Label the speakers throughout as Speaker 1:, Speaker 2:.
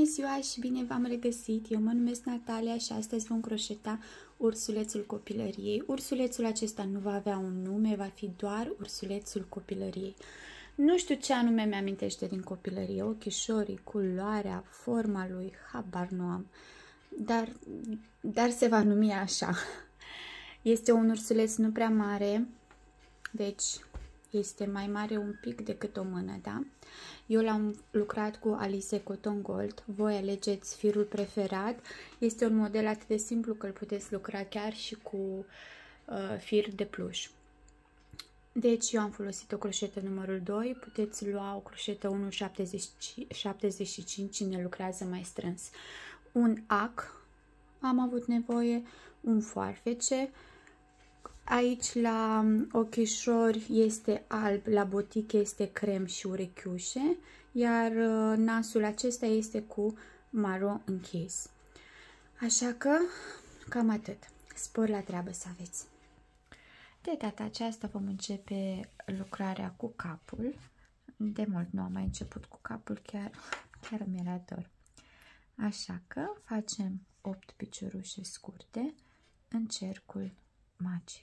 Speaker 1: ziua și bine v-am regăsit! Eu mă numesc Natalia și astăzi vom croșeta ursulețul copilăriei. Ursulețul acesta nu va avea un nume, va fi doar ursulețul copilăriei. Nu știu ce anume mi-amintește din copilărie, ochișorii, culoarea, forma lui, habar nu am, dar se va numi așa. Este un ursuleț nu prea mare, deci este mai mare un pic decât o mână, da? Eu l-am lucrat cu Alize Cotton Gold. Voi alegeți firul preferat. Este un model atât de simplu că îl puteți lucra chiar și cu fir de pluș. Deci eu am folosit o croșetă numărul 2. Puteți lua o croșetă 1,75 cine lucrează mai strâns. Un ac am avut nevoie, un foarfece. Aici la ochișori este alb, la botiche este crem și urechiușe, iar nasul acesta este cu maro închis. Așa că cam atât. Spor la treabă să aveți! De data aceasta vom începe lucrarea cu capul. De mult nu am mai început cu capul, chiar mi era dor. Așa că facem 8 piciorușe scurte în cercul magic.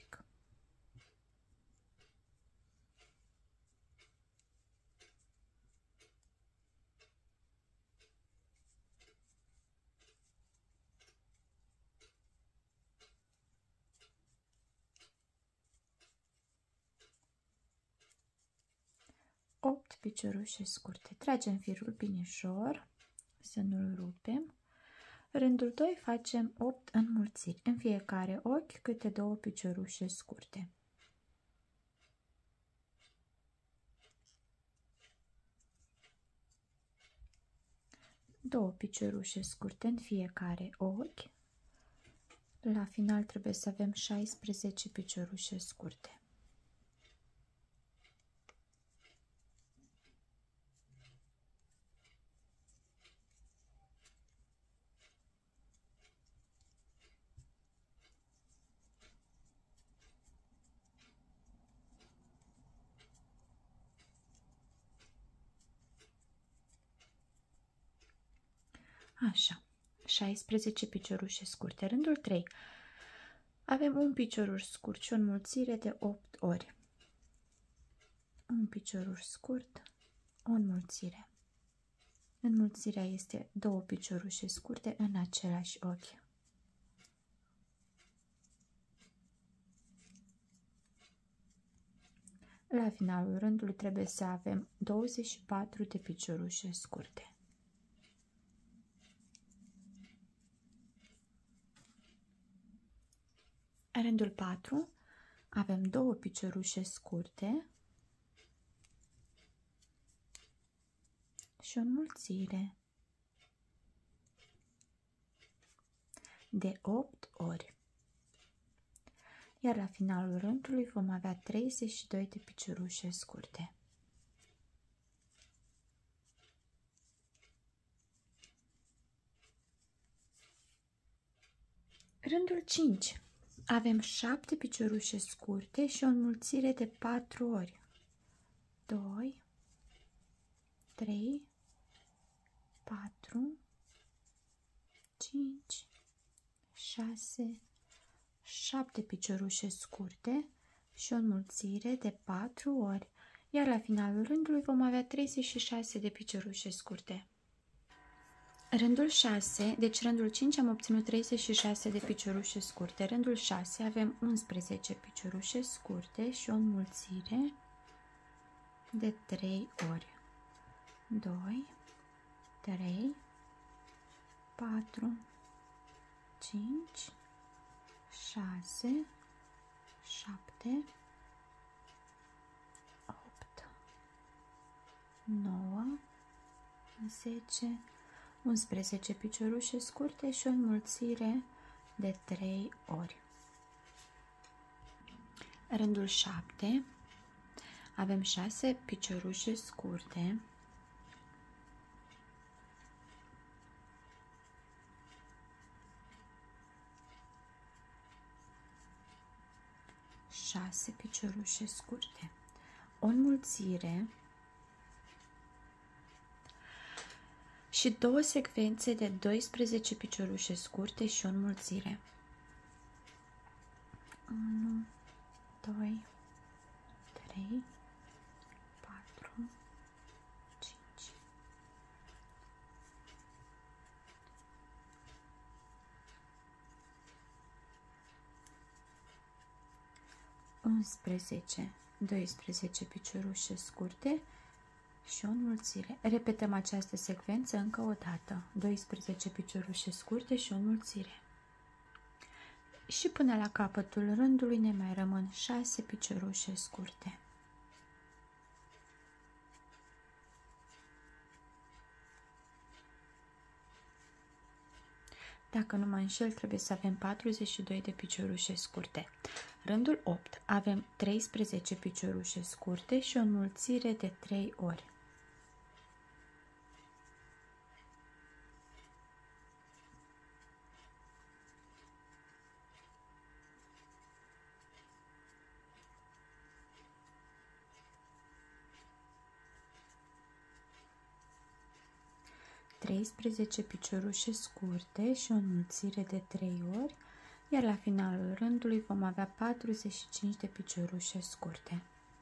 Speaker 1: Opt piciorușe scurte. Tragem firul binișor, să nu-l rupem. Rândul 2 facem 8 înmulțiri. În fiecare ochi câte 2 piciorușe scurte. Două piciorușe scurte în fiecare ochi. La final trebuie să avem 16 piciorușe scurte. Așa, 16 piciorușe scurte. Rândul 3. Avem un picioruș scurt și o înmulțire de 8 ori. Un picioruș scurt, o înmulțire. Înmulțirea este 2 piciorușe scurte în același ochi. La finalul rândului trebuie să avem 24 de piciorușe scurte. Rândul 4 avem 2 piciorușe scurte și o înmulțire de 8 ori. Iar la finalul rândului vom avea 32 de piciorușe scurte. Rândul 5. Avem 7 piciorușe scurte și o înmulțire de 4 ori. 2, 3, 4, 5, 6, 7 piciorușe scurte și o înmulțire de 4 ori. Iar la finalul rândului vom avea 36 de piciorușe scurte. Rândul 6, deci rândul 5 am obținut 36 de piciorușe scurte. Rândul 6 avem 11 piciorușe scurte și o înmulțire de 3 ori. 2, 3, 4, 5, 6, 7, 8, 9, 10, 11 piciorușe scurte și o înmulțire de 3 ori. Rândul 7 avem 6 piciorușe scurte și și 2 secvențe de 12 piciorușe scurte și o înmulțire. 1, 2, 3, 4, 5. Unsprezece, 12 piciorușe scurte și o înmulțire. Repetăm această secvență încă o dată. 12 piciorușe scurte și o înmulțire. Și până la capătul rândului ne mai rămân 6 piciorușe scurte. Dacă nu mă înșel, trebuie să avem 42 de piciorușe scurte. Rândul 8 avem 13 piciorușe scurte și o înmulțire de 3 ori. Treisprezece piciorușe scurte și o înmulțire de 3 ori, iar la finalul rândului vom avea 45 de piciorușe scurte.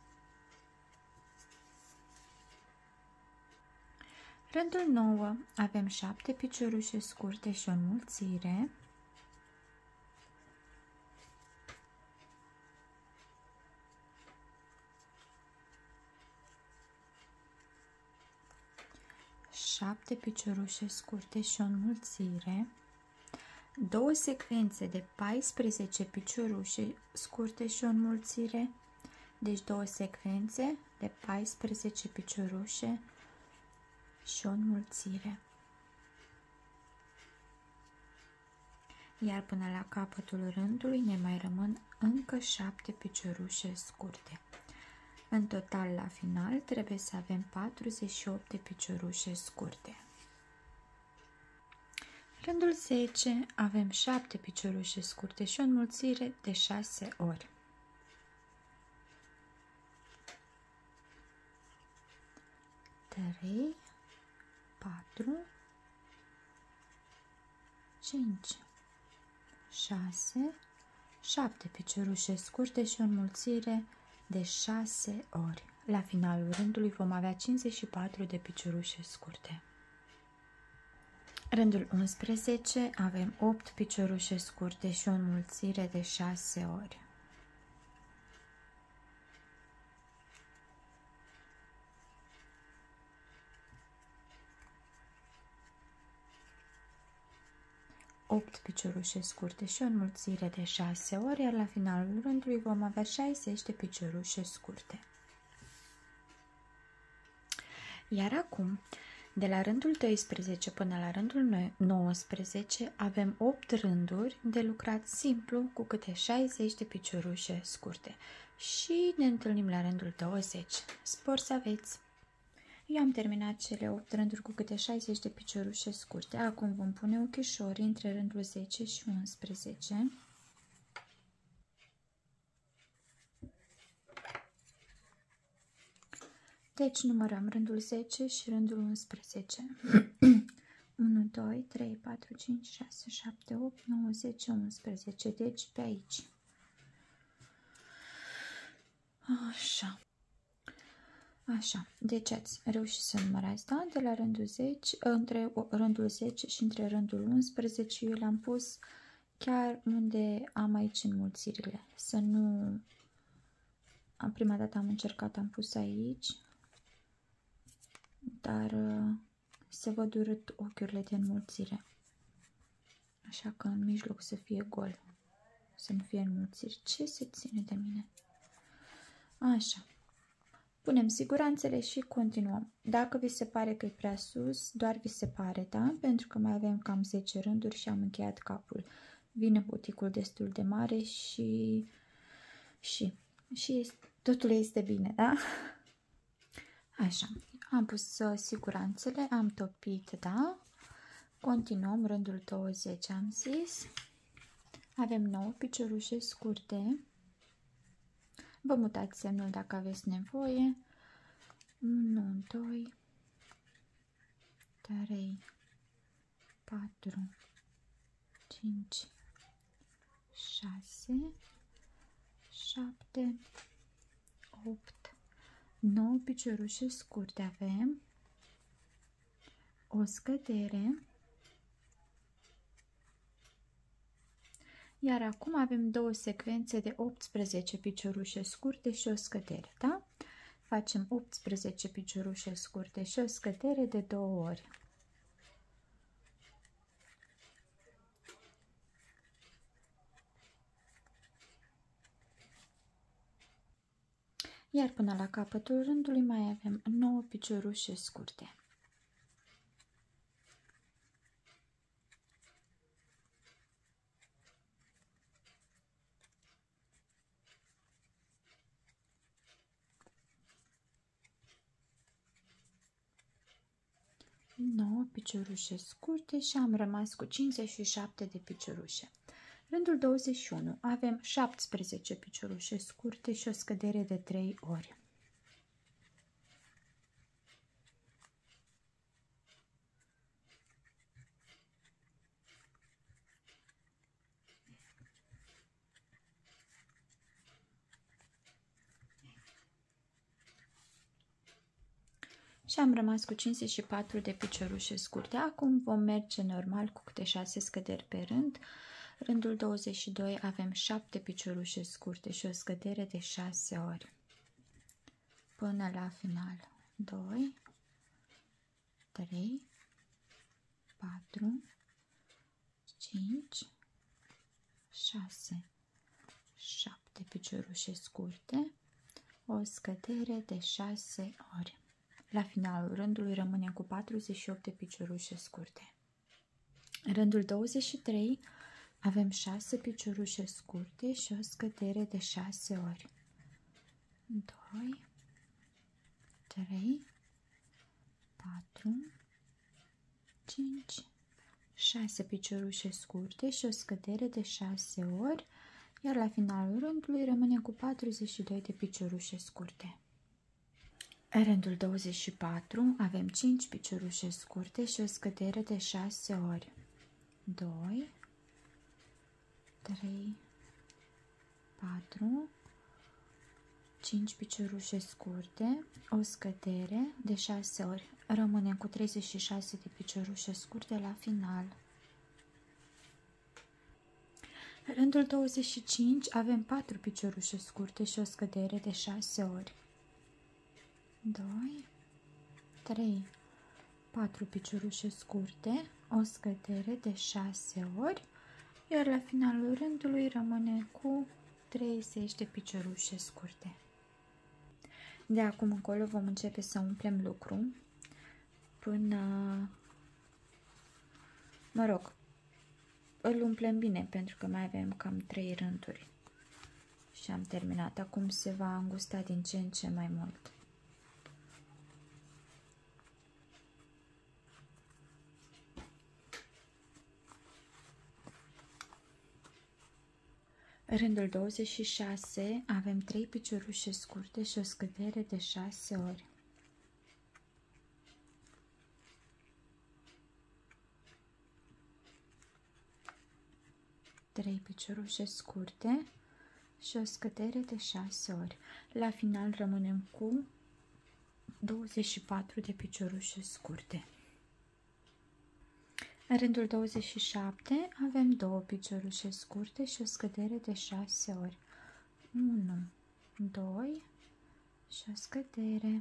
Speaker 1: Rândul 9 avem 7 piciorușe scurte și o înmulțire. Șapte piciorușe scurte și o înmulțire, 2 secvențe de 14 piciorușe scurte și o înmulțire, deci 2 secvențe de 14 piciorușe și o înmulțire. Iar până la capătul rândului ne mai rămân încă 7 piciorușe scurte. În total, la final, trebuie să avem 48 de piciorușe scurte. Rândul 10 avem 7 piciorușe scurte și o înmulțire de 6 ori. Trei, 4, 5, 6, 7 piciorușe scurte și o înmulțire de 6 ori. La finalul rândului vom avea 54 de piciorușe scurte. Rândul 11 avem 8 piciorușe scurte și o înmulțire de 6 ori. Opt piciorușe scurte și o înmulțire de 6 ori, iar la finalul rândului vom avea 60 de piciorușe scurte. Iar acum, de la rândul 12 până la rândul 19, avem 8 rânduri de lucrat simplu cu câte 60 de piciorușe scurte. Și ne întâlnim la rândul 20. Spor să aveți! Eu am terminat cele 8 rânduri cu câte 60 de piciorușe scurte. Acum vom pune ochișorii între rândul 10 și 11. Deci numărăm rândul 10 și rândul 11. 1, 2, 3, 4, 5, 6, 7, 8, 9, 10, 11. Deci pe aici. Așa. Așa, deci ați reușit să numărați, da? De la rândul 10, între rândul 10 și între rândul 11, eu le-am pus chiar unde am aici înmulțirile. Să nu... Prima dată am încercat, am pus aici, dar se văd urât ochiurile de înmulțire. Așa că în mijloc să fie gol, să nu fie înmulțiri. Ce se ține de mine? Așa. Punem siguranțele și continuăm. Dacă vi se pare că e prea sus, doar vi se pare, da? Pentru că mai avem cam 10 rânduri și am încheiat capul. Vine buticul destul de mare și totul este bine, da? Așa, am pus siguranțele, am topit, da? Continuăm, rândul 20 am zis. Avem 9 piciorușe scurte. Vă mutați semnul dacă aveți nevoie. 1, 2, 3, 4, 5, 6, 7, 8, 9 piciorușe scurte avem, o scădere, iar acum avem două secvențe de 18 piciorușe scurte și o scădere, da? Facem 18 piciorușe scurte și o scădere de 2 ori. Iar până la capătul rândului mai avem 9 piciorușe scurte. Piciorușe scurte și am rămas cu 57 de piciorușe. Rândul 21 avem 17 piciorușe scurte și o scădere de 3 ori. Și am rămas cu 54 de piciorușe scurte. Acum vom merge normal cu câte 6 scăderi pe rând. Rândul 22 avem 7 piciorușe scurte și o scădere de 6 ori. Până la final. 2, 3, 4, 5, 6, 7 piciorușe scurte, o scădere de 6 ori. La finalul rândului rămânem cu 48 de piciorușe scurte. Rândul 23 avem 6 piciorușe scurte și o scădere de 6 ori. 2, 3, 4, 5, 6 piciorușe scurte și o scădere de 6 ori, iar la finalul rândului rămânem cu 42 de piciorușe scurte. În rândul 24 avem 5 piciorușe scurte și o scădere de 6 ori. 2, 3, 4, 5 piciorușe scurte, o scădere de 6 ori. Rămânem cu 36 de piciorușe scurte la final. În rândul 25 avem 4 piciorușe scurte și o scădere de 6 ori. 2, 3, 4 piciorușe scurte, o scădere de 6 ori, iar la finalul rândului rămâne cu 30 de piciorușe scurte. De acum încolo vom începe să umplem lucru până, mă rog, îl umplem bine pentru că mai avem cam 3 rânduri și am terminat. Acum se va îngusta din ce în ce mai mult. Rândul 26 avem 3 piciorușe scurte și o scădere de 6 ori. Trei piciorușe scurte și o scădere de 6 ori. La final rămânem cu 24 de piciorușe scurte. În rândul 27 avem 2 piciorușe scurte și o scădere de 6 ori. 1, 2 și o scădere.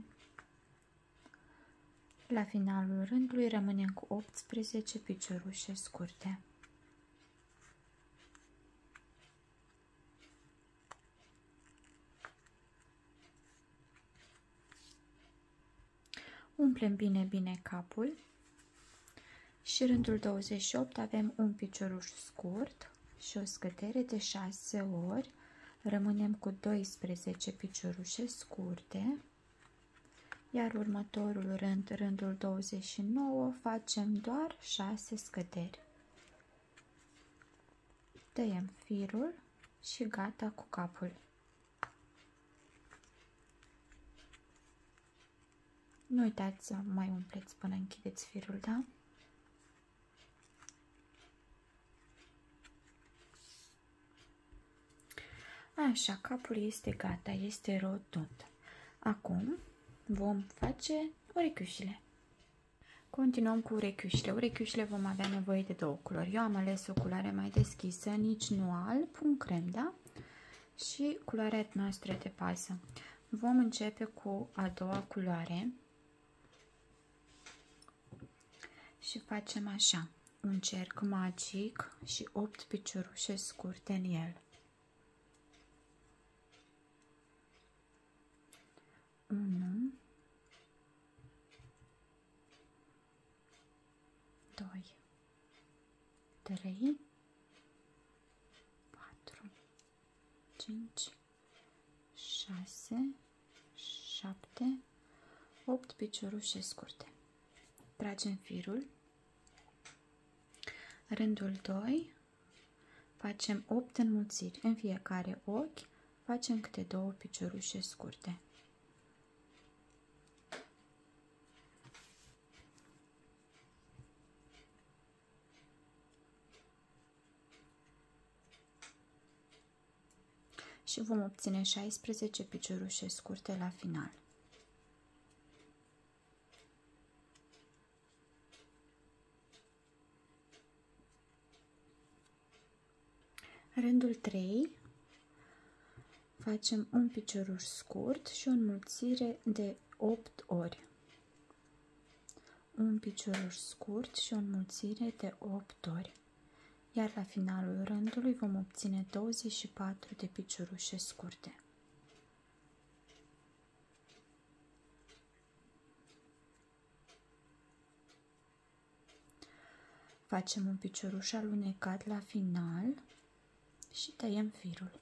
Speaker 1: La finalul rândului rămânem cu 18 piciorușe scurte. Umplem bine capul. Și rândul 28 avem un picioruș scurt și o scădere de 6 ori. Rămânem cu 12 piciorușe scurte. Iar următorul rând, rândul 29, facem doar 6 scăderi. Tăiem firul și gata cu capul. Nu uitați să mai umpleți până închideți firul, da? Așa, capul este gata, este rotund. Acum vom face urechiușile. Continuăm cu urechiușile. Urechiușile vom avea nevoie de două culori. Eu am ales o culoare mai deschisă, nici nu alb, un crem, da? Și culoarea noastră de bază. Vom începe cu a doua culoare și facem așa, un cerc magic și 8 piciorușe scurte în el. 1, 2, 3, 4, 5, 6, 7, 8 piciorușe scurte. Tragem firul. Rândul 2, facem 8 înmulțiri. În fiecare ochi facem câte 2 piciorușe scurte. Și vom obține 16 piciorușe scurte la final. Rândul 3, facem un picioruș scurt și o înmulțire de 8 ori. Un picioruș scurt și o înmulțire de 8 ori. Iar la finalul rândului vom obține 24 de piciorușe scurte. Facem un picioruș alunecat la final și tăiem firul.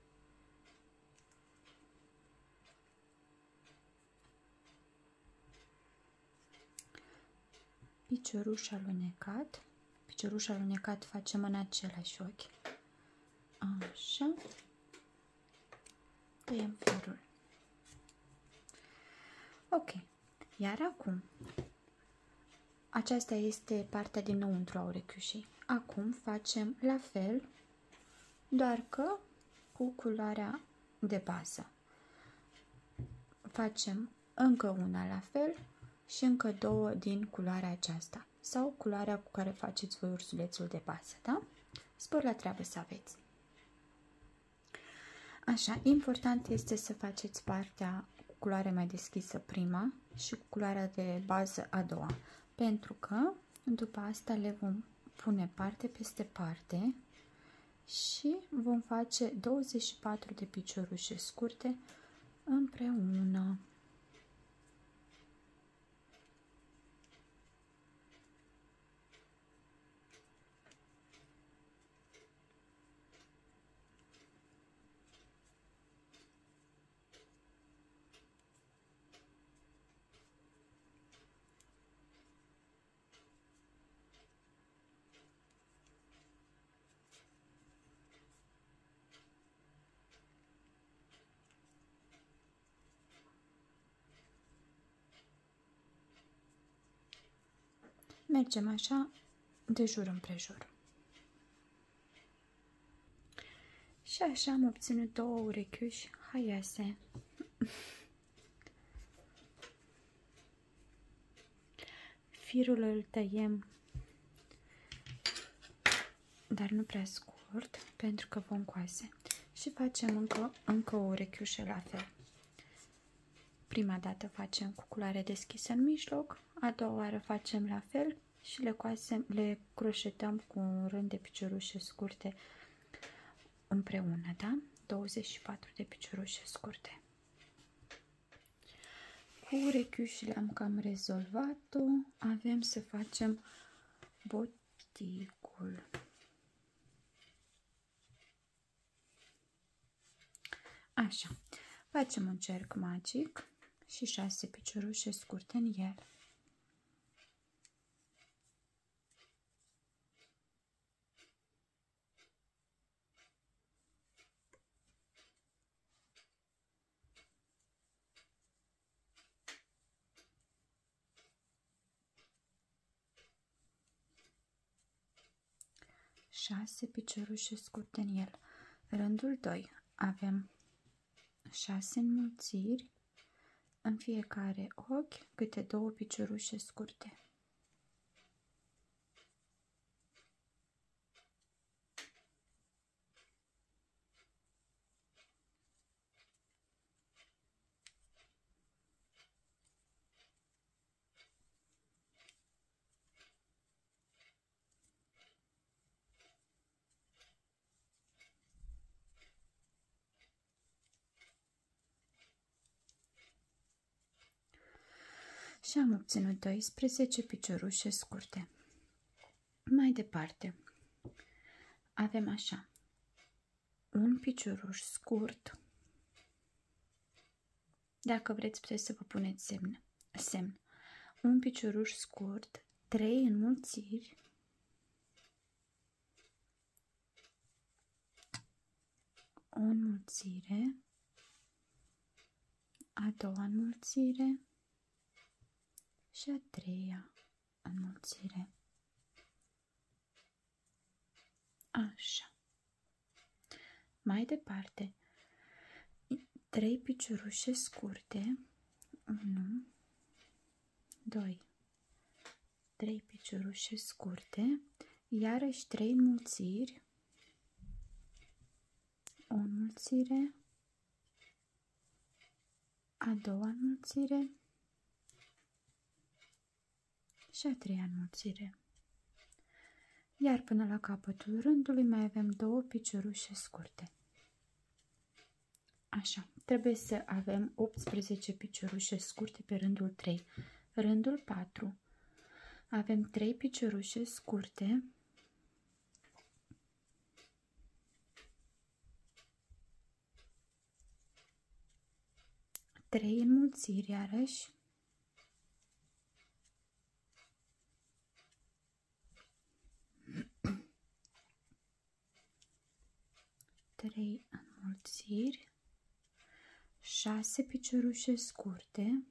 Speaker 1: Picioruș alunecat. Picioruș alunecat facem în același ochi. Așa. Tăiem firul. Ok. Iar acum, aceasta este partea dinăuntru a urechiușei. Acum facem la fel, doar că cu culoarea de bază. Facem încă una la fel și încă 2 din culoarea aceasta sau culoarea cu care faceți voi ursulețul de bază, da? Spor la treabă să aveți. Așa, important este să faceți partea cu culoare mai deschisă prima și cu culoarea de bază a doua, pentru că după asta le vom pune parte peste parte și vom face 24 de piciorușe scurte împreună. Mergem așa de jur împrejur. Și așa am obținut 2 urechiuși haioase. Firul îl tăiem, dar nu prea scurt, pentru că vom coase. Și facem încă o urechiușă la fel. Prima dată facem cu culoare deschisă în mijloc, a doua oară facem la fel și le croșetăm cu un rând de piciorușe scurte împreună, da? 24 de piciorușe scurte. Cu urechiușile am cam rezolvat-o. Avem să facem boticul. Așa, facem un cerc magic și 6 piciorușe scurte în el. Șase piciorușe scurte în el. Rândul 2. avem 6 înmulțiri, în fiecare ochi câte 2 piciorușe scurte. Și am obținut 12 piciorușe scurte. Mai departe, avem așa, un picioruș scurt. Dacă vreți, puteți să vă puneți semn. Un picioruș scurt, 3 înmulțiri, o înmulțire, a doua înmulțire și a treia înmulțire. Așa. Mai departe, 3 piciorușe scurte, 1, 2, 3 piciorușe scurte, iarăși 3 înmulțiri, o înmulțire, a doua înmulțire și a treia înmulțire. Iar până la capătul rândului mai avem 2 piciorușe scurte. Așa, trebuie să avem 18 piciorușe scurte pe rândul 3. Rândul 4 avem 3 piciorușe scurte, trei înmulțiri iarăși, trei înmulțiri, 6 piciorușe scurte,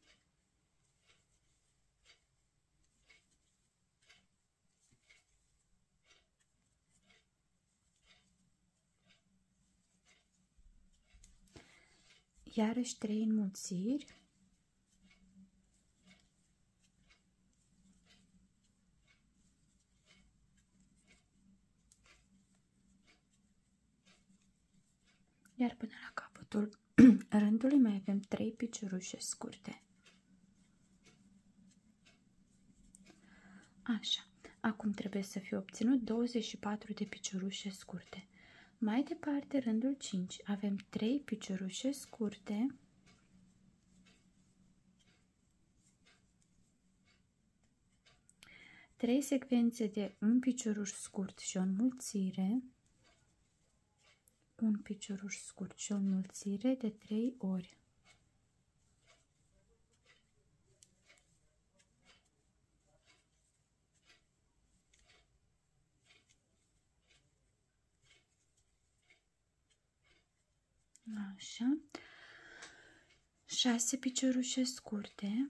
Speaker 1: iarăși 3 înmulțiri, iar până la capătul rândului mai avem 3 piciorușe scurte. Așa, acum trebuie să fie obținut 24 de piciorușe scurte. Mai departe, rândul 5, avem 3 piciorușe scurte, trei secvențe de un picioruș scurt și o înmulțire, un picioruș scurt și o înmulțire de 3 ori. Așa, 6 piciorușe scurte,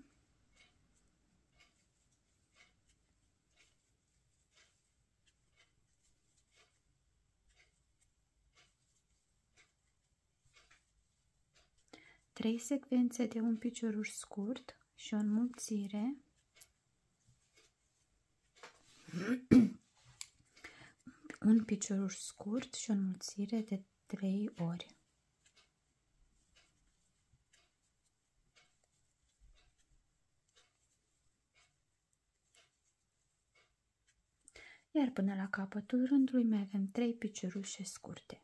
Speaker 1: trei secvențe de un picioruș scurt și o înmulțire, un picioruș scurt și o înmulțire de 3 ori. Iar până la capătul rândului mai avem 3 piciorușe scurte.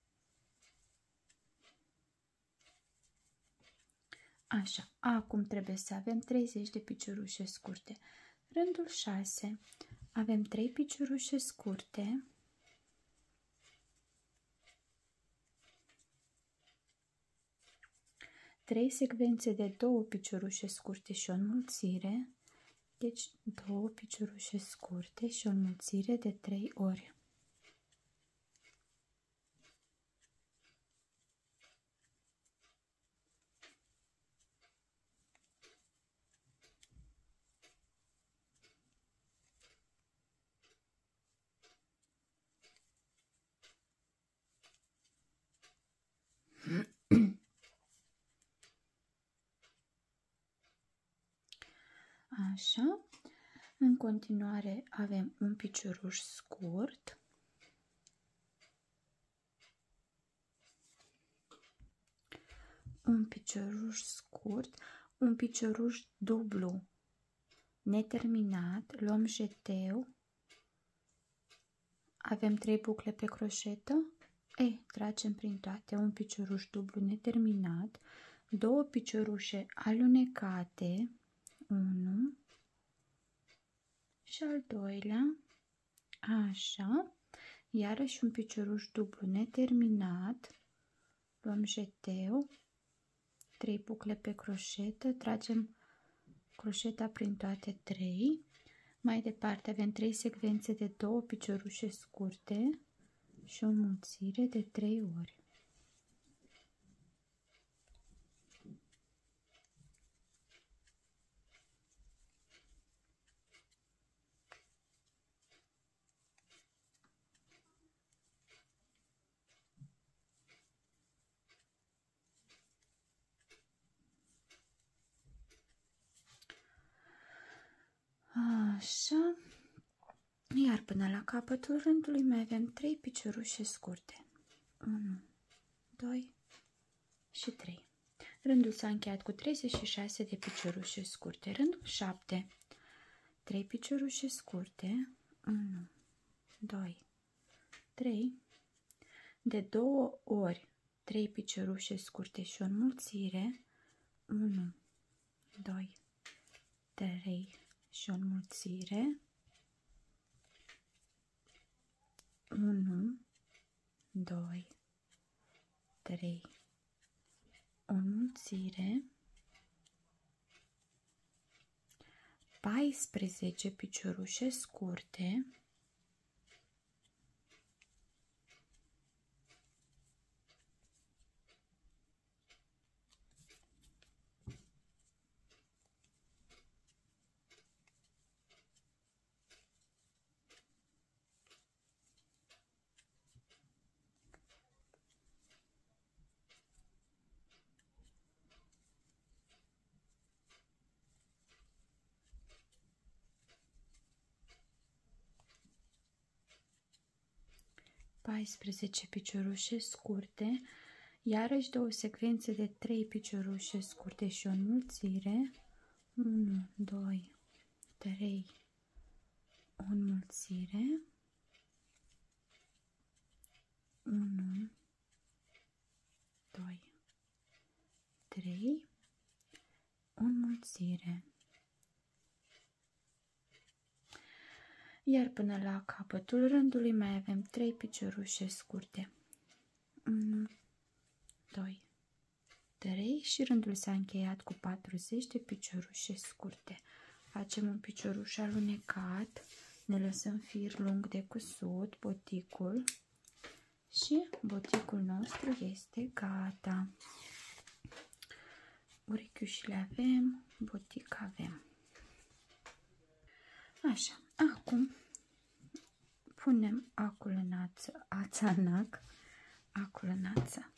Speaker 1: Așa, acum trebuie să avem 30 de piciorușe scurte. Rândul 6 avem 3 piciorușe scurte, trei secvențe de 2 piciorușe scurte și o înmulțire, deci 2 piciorușe scurte și o înmulțire de 3 ori. Așa. În continuare avem un picioruș scurt. Un picioruș scurt, un picioruș dublu neterminat, luăm jeteu, avem 3 bucle pe croșetă, tragem prin toate, un picioruș dublu neterminat, 2 piciorușe alunecate, 1 și al doilea, așa, iarăși un picioruș dublu neterminat, luăm jeteu, 3 bucle pe croșetă, tragem croșeta prin toate 3. Mai departe avem 3 secvențe de 2 piciorușe scurte și o înmulțire de 3 ori. Așa, iar până la capătul rândului mai avem 3 piciorușe scurte. 1, 2 și 3. Rândul s-a încheiat cu 36 de piciorușe scurte. Rândul 7. 3 piciorușe scurte. 1, 2, 3. De 2 ori 3 piciorușe scurte și o înmulțire. 1, 2, 3 și o înmulțire. 1, 2, 3, o înmulțire, 14 piciorușe scurte, piciorușe scurte, iarăși 2 secvențe de 3 piciorușe scurte și o înmulțire, 1, 2, 3, o înmulțire, 1, 2, 3, o înmulțire. Iar până la capătul rândului mai avem 3 piciorușe scurte. 1, 2, 3 și rândul s-a încheiat cu 40 de piciorușe scurte. Facem un picioruș alunecat, ne lăsăm fir lung de cusut, boticul și boticul nostru este gata. Urechiușile avem, botic avem. Așa, acum punem acul în ața în ac, acul în ață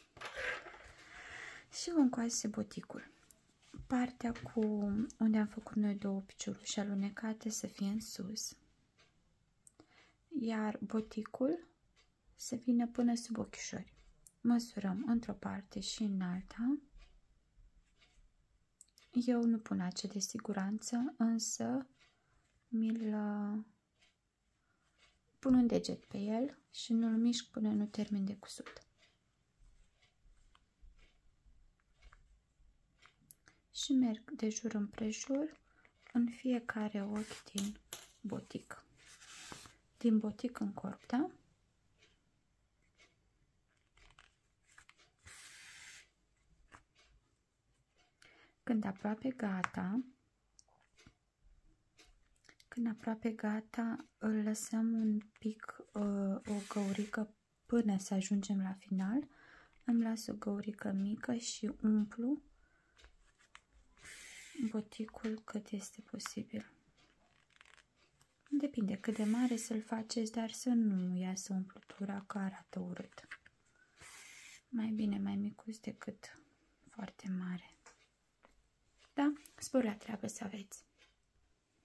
Speaker 1: și vom coase boticul. Partea cu unde am făcut noi 2 piciorușe alunecate să fie în sus, iar boticul să vină până sub ochișori. Măsurăm într-o parte și în alta. Eu nu pun ace de siguranță, însă mi-l pun un deget pe el și nu-l mișc până nu termin de cusut. Și merg de jur împrejur în fiecare ochi din botic. Din botic în corp, da? Când aproape gata, îl lăsăm un pic, o găurică până să ajungem la final. Îmi las o găurică mică și umplu boticul cât este posibil. Depinde cât de mare să-l faceți, dar să nu iasă umplutura că arată urât. Mai bine mai micuț decât foarte mare. Da? Spor la treabă să aveți!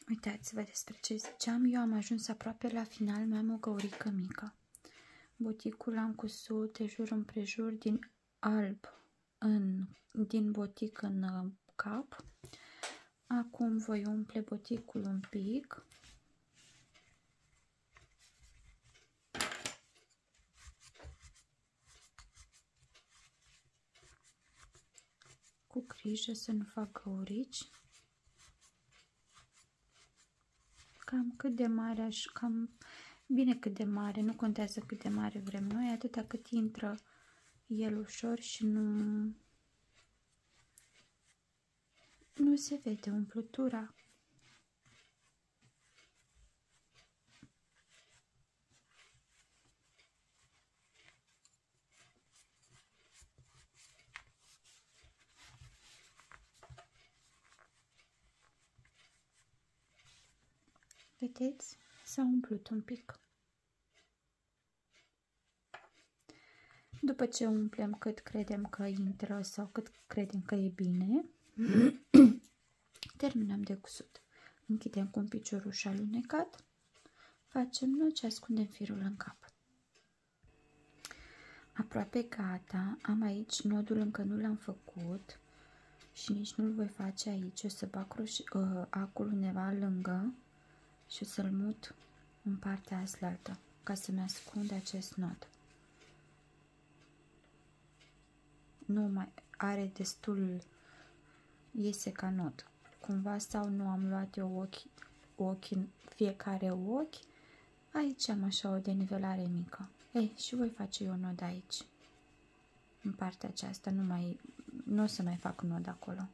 Speaker 1: Uitați-vă despre ce ziceam. Eu am ajuns aproape la final, mi-am o găurică mică. Boticul l-am cusut de jur împrejur din alb din botic în cap. Acum voi umple boticul un pic. Cu grijă să nu fac găurici. Cam cât de mare bine cât de mare, nu contează cât de mare vrem noi, atâta cât intră el ușor și nu se vede umplutura. Vedeți? S-a umplut un pic. După ce umplem cât credem că intră sau cât credem că e bine, terminăm de cusut. Închidem cu un picioruș alunecat, facem nod și ascundem firul în cap. Aproape gata, am aici nodul, încă nu l-am făcut și nici nu-l voi face aici. O să bag acul undeva lângă și o să-l mut în partea aslaltă ca să-mi ascund acest nod. Nu mai are destul, iese ca nod. Cumva sau nu am luat eu ochi în fiecare ochi. Aici am așa o denivelare mică. Și voi face eu nod aici. În partea aceasta nu o să mai fac nod acolo.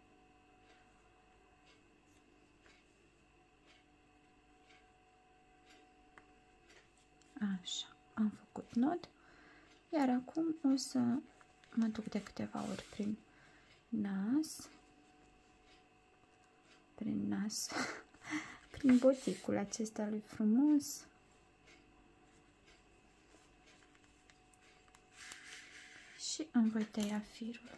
Speaker 1: Așa, am făcut nod. Iar acum o să mă duc de câteva ori prin nas, prin boticul acesta lui frumos. Și îmi voi tăia firul.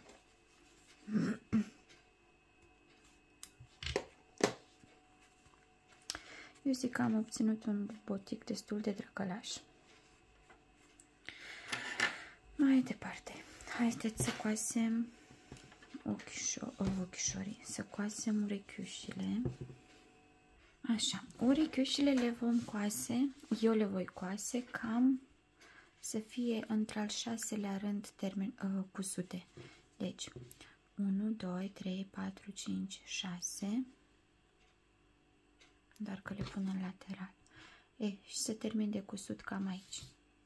Speaker 1: Eu zic că am obținut un botic destul de drăgălaș. Mai departe, haideți să coasem ochișorii, să coasem urechiușile. Așa, urechiușile le vom coase, eu le voi coase cam să fie între al 6-lea rând cusute. Deci, 1, 2, 3, 4, 5, 6, doar că le pun în lateral. Și să termin de cusut cam aici.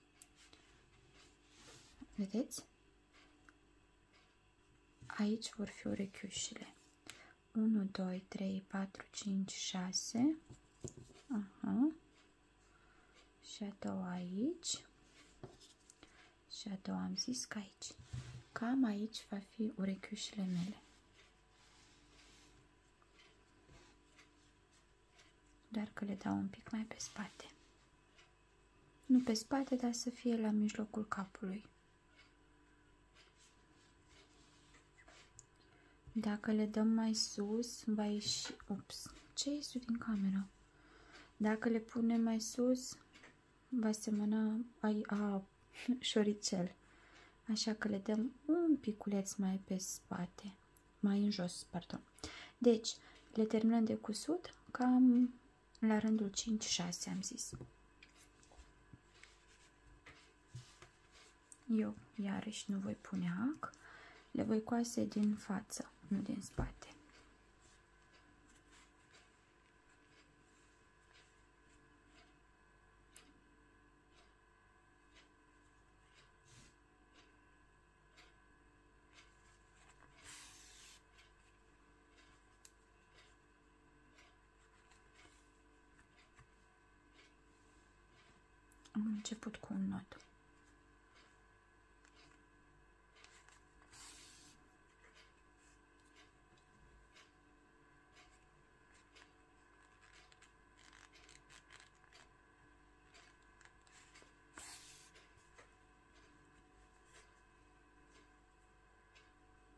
Speaker 1: Vedeți? Aici vor fi urechiușile. 1, 2, 3, 4, 5, 6. Aha. Și a doua aici. Și a doua am zis că aici. Cam aici va fi urechiușile mele. Doar că le dau un pic mai pe spate. Nu pe spate, dar să fie la mijlocul capului. Dacă le dăm mai sus, va ieși... Ups, ce ieși din cameră? Dacă le punem mai sus, va semăna șoricel. Așa că le dăm un piculeț mai pe spate. Mai în jos, pardon. Deci, le terminăm de cusut cam la rândul 5-6, am zis. Eu, iarăși, nu voi pune ac. Le voi coase din față, nu din spate. Am început cu un nod.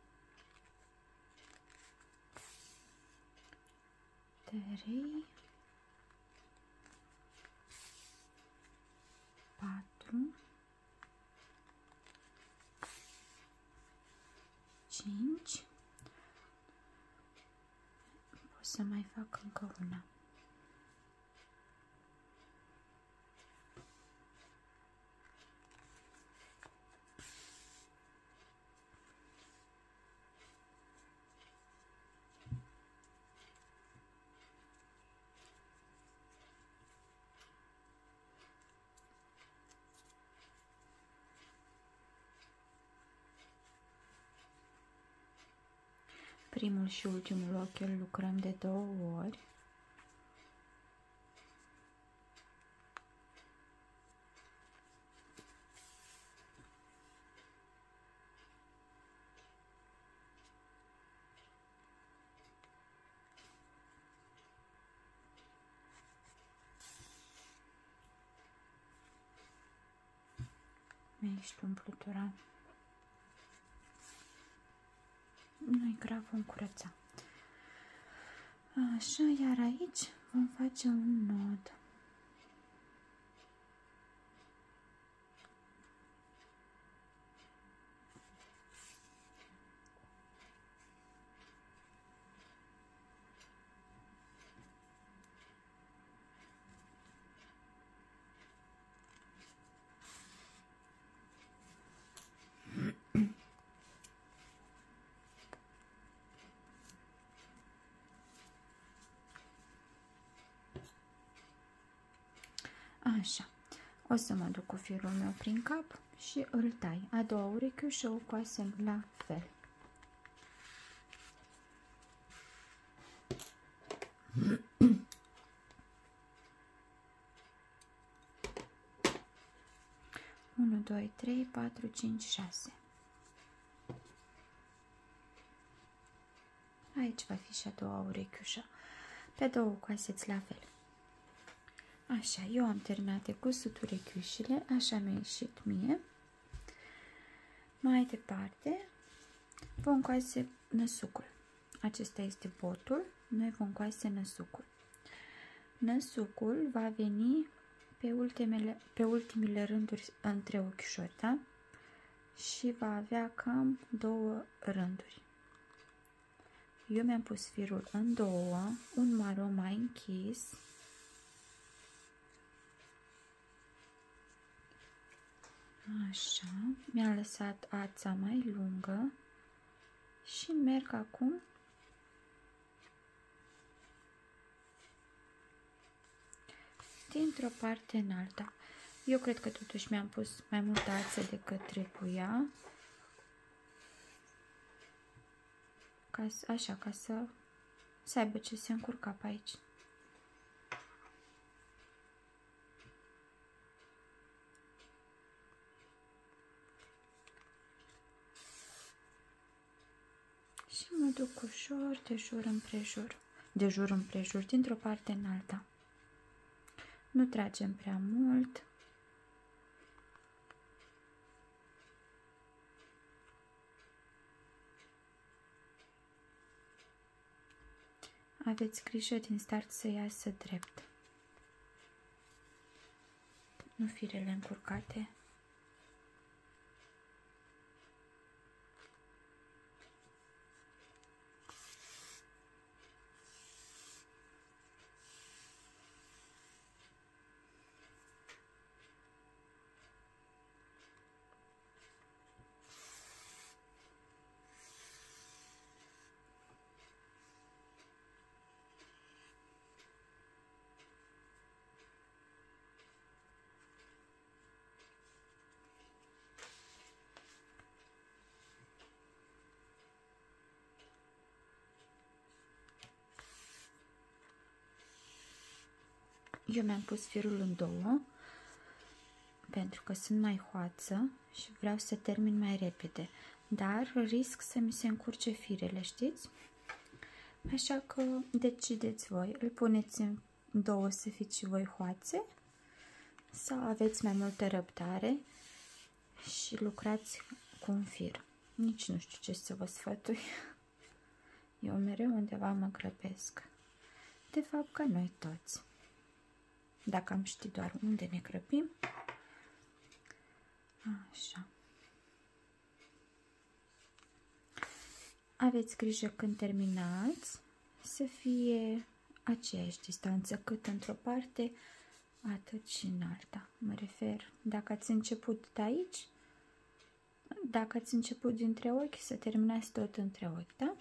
Speaker 1: Trei, 4, 5, pot să mai fac încă una. Primul și ultimul ochi îl lucrăm de 2 ori. Ești umplutura. Nu-i grav, vom curăța. Așa, iar aici vom face un nod. Așa, o să mă duc cu firul meu prin cap și îl tai. A doua urechiușă o coasem la fel. Unu, doi, trei, 4, 5, 6. Aici va fi și a doua urechiușă. Pe două coaseți la fel. Așa, eu am terminat de cusut urechiușile, așa mi-a ieșit mie. Mai departe vom coase năsucul. Acesta este botul, noi vom coase năsucul. Năsucul va veni pe ultimele rânduri între ochișori, da? Și va avea cam 2 rânduri. Eu mi-am pus firul în 2, un maro mai închis. Așa, mi-a lăsat ața mai lungă și merg acum dintr-o parte în alta. Eu cred că totuși mi-am pus mai multă ață decât trebuia. Așa, ca să aibă ce se încurca pe aici. Și mă duc ușor, de jur împrejur, dintr-o parte în alta. Nu tragem prea mult. Aveți grijă din start să iasă drept. Nu firele încurcate. Eu mi-am pus firul în 2 pentru că sunt mai hoață și vreau să termin mai repede, dar risc să mi se încurce firele, știți? Așa că decideți voi, îl puneți în 2 să fiți și voi hoațe sau aveți mai multă răbdare și lucrați cu un fir. Nici nu știu ce să vă sfătui. Eu mereu undeva mă grăbesc. De fapt, ca noi toți. Dacă am ști doar unde ne grăbim, Așa. Aveți grijă când terminați să fie aceeași distanță, cât într-o parte, atât și în alta. Mă refer, dacă ați început de aici, dacă ați început dintre ochi, să terminați tot între ochi, da?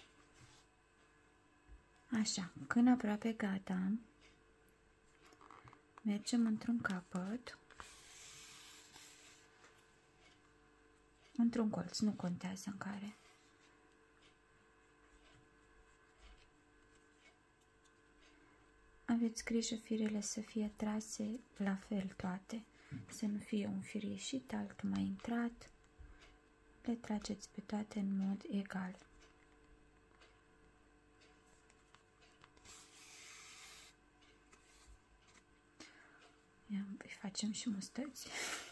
Speaker 1: Așa, când aproape gata, mergem într-un capăt, într-un colț, nu contează în care. Aveți grijă firele să fie trase la fel toate, să nu fie un fir ieșit, altul mai intrat. Le trageți pe toate în mod egal. Ia, îi facem și mustăți.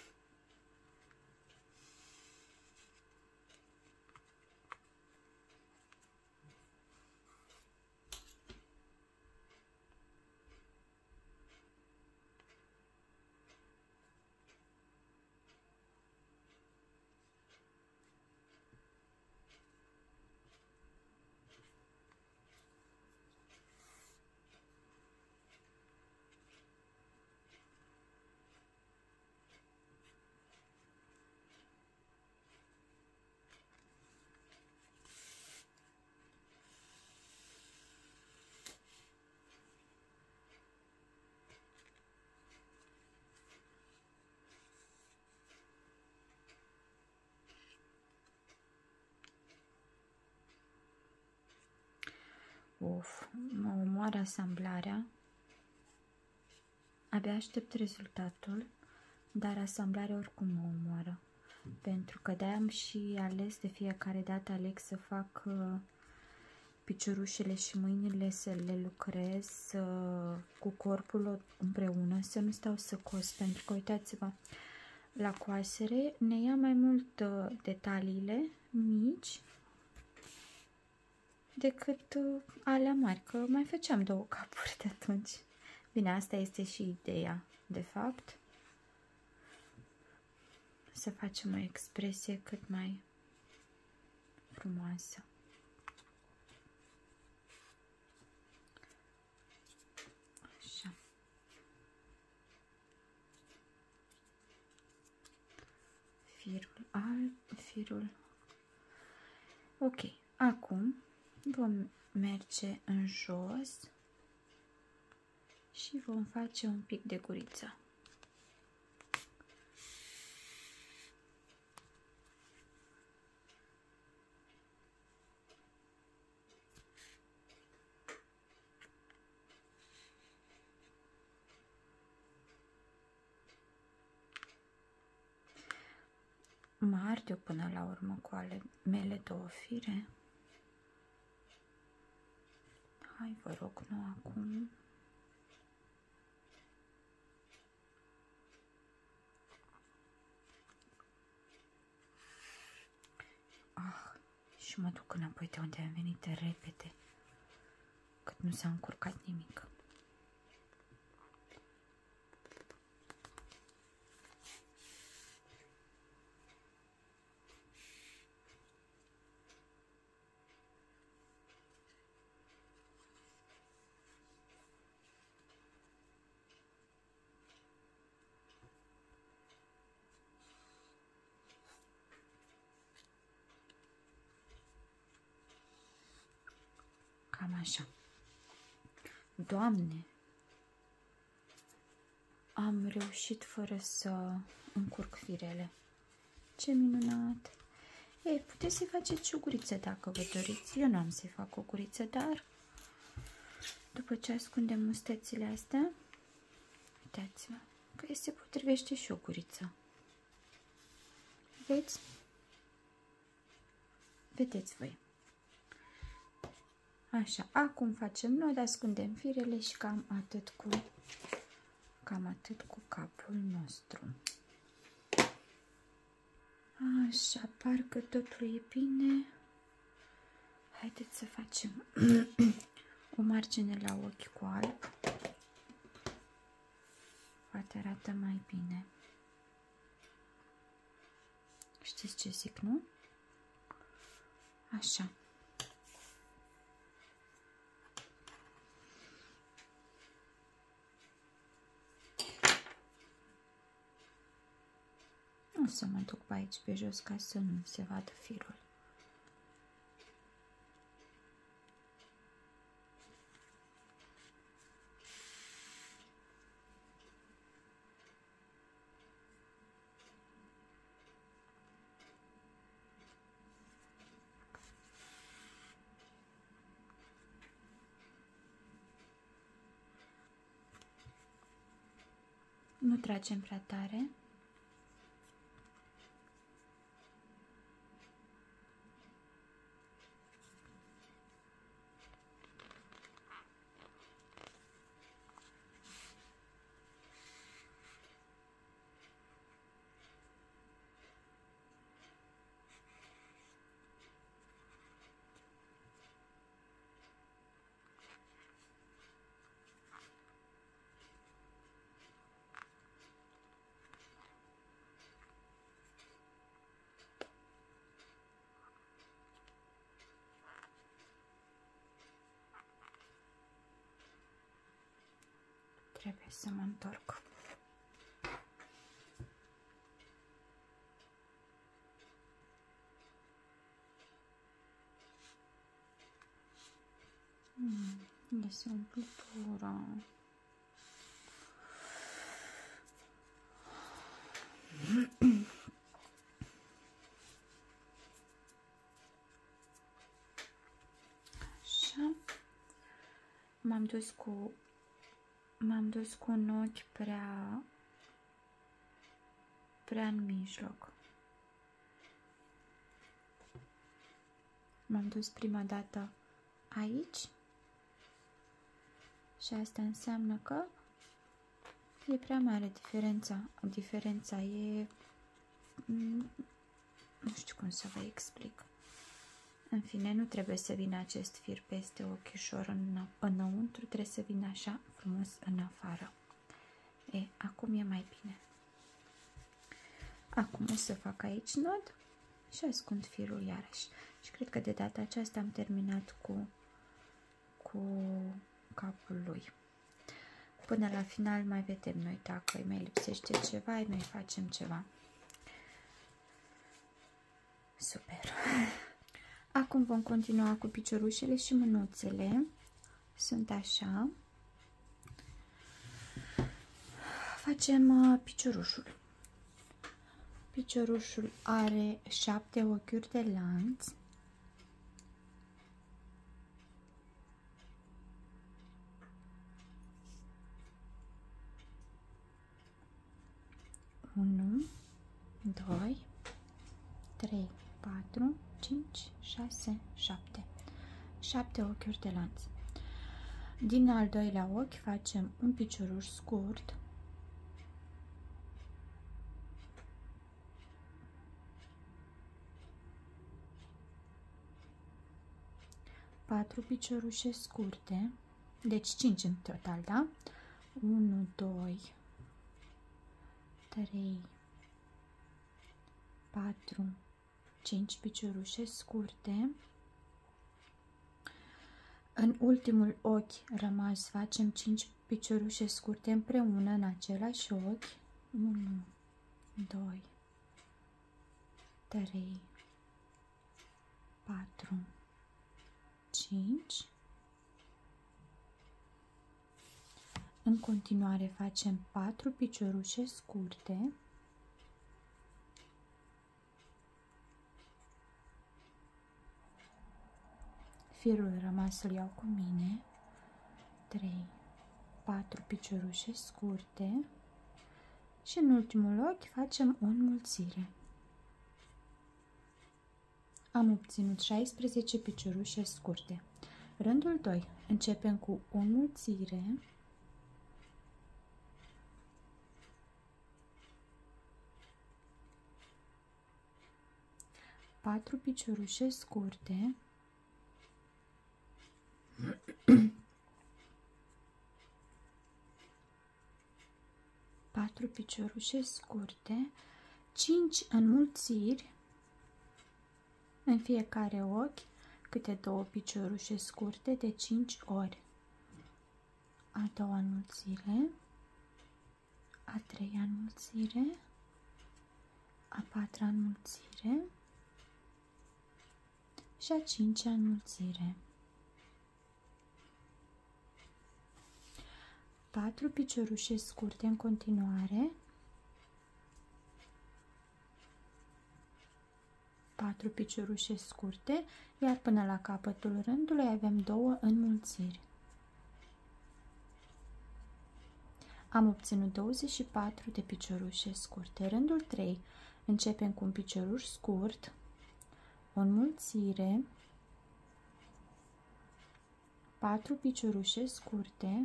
Speaker 1: Uf, mă omoară asamblarea. Abia aștept rezultatul, dar asamblarea oricum mă omoară. Pentru că de-aia am și ales de fiecare dată să fac piciorușele și mâinile, să le lucrez cu corpul împreună, să nu stau să cos, pentru că uitați-vă, la coasere ne ia mai mult detaliile mici decât alea mari, că mai făceam două capuri de atunci. Bine, asta este și ideea, de fapt. Să facem o expresie cât mai frumoasă. Așa. Firul alb, firul... Ok, acum vom merge în jos și vom face un pic de guriță. Mă ard eu până la urmă cu ale mele două fire. Hai, vă rog, nu acum. Și mă duc înapoi de unde am venit repede, cât nu s-a încurcat nimic. Cam așa. Doamne, am reușit fără să încurc firele. Ce minunat! Ei, puteți să-i faceți și o guriță dacă vă doriți. Eu nu am să-i fac o guriță, dar după ce ascundem mustățile astea, uitați-vă că se potrivește și o guriță. Vedeți? Vedeți voi. Așa, acum facem nod, ascundem firele și cam atât cu capul nostru. Așa, parcă totul e bine. Haideți să facem o margine la ochi cu alb. Poate arată mai bine. Știți ce zic, nu? Așa. O să mă duc pe aici pe jos ca să nu se vadă firul. Nu tragem prea tare. Trebuie să mă întorc. Este o umplutură. Așa. M-am dus cu un ochi prea în mijloc. M-am dus prima dată aici și asta înseamnă că e prea mare diferența. Diferența e... nu știu cum să vă explic. În fine, nu trebuie să vină acest fir peste ochișor înăuntru, trebuie să vină așa frumos în afară. Acum e mai bine. Acum o să fac aici nod și ascund firul iarăși. Și cred că de data aceasta am terminat cu capul lui. Până la final mai vedem noi dacă îi mai lipsește ceva, îi mai facem ceva. Super! Acum vom continua cu piciorușele și mânuțele. Sunt așa. Facem piciorușul. Piciorușul are 7 ochiuri de lanț. Unu, 2, 3, 4, 5, 6, 7. 7 ochiuri de lanț. Din al doilea ochi facem un picioruș scurt. Patru piciorușe scurte, deci 5 în total, da? 1, 2, 3, 4, 5 piciorușe scurte. În ultimul ochi rămas facem 5 piciorușe scurte împreună în același ochi. 1, 2, 3, 4, 5. În continuare facem 4 piciorușe scurte. Firul rămas îl iau cu mine. 3, 4 piciorușe scurte. Și în ultimul ochi facem o înmulțire. Am obținut 16 piciorușe scurte. Rândul 2. Începem cu o înmulțire. Patru piciorușe scurte. Patru piciorușe scurte. 5 înmulțiri în fiecare ochi câte 2 piciorușe scurte de 5 ori. A doua înmulțire, a treia înmulțire, a patra înmulțire și a cincea înmulțire. 4 piciorușe scurte în continuare, 4 piciorușe scurte, iar până la capătul rândului avem 2 înmulțiri. Am obținut 24 de piciorușe scurte. Rândul 3. Începem cu un picioruș scurt, o înmulțire, 4 piciorușe scurte,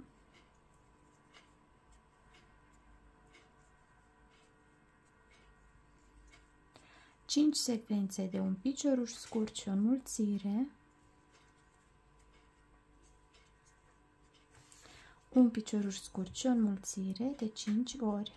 Speaker 1: 5 secvențe de un picioruș scurt și o înmulțire, un picioruș scurt și o înmulțire de 5 ori.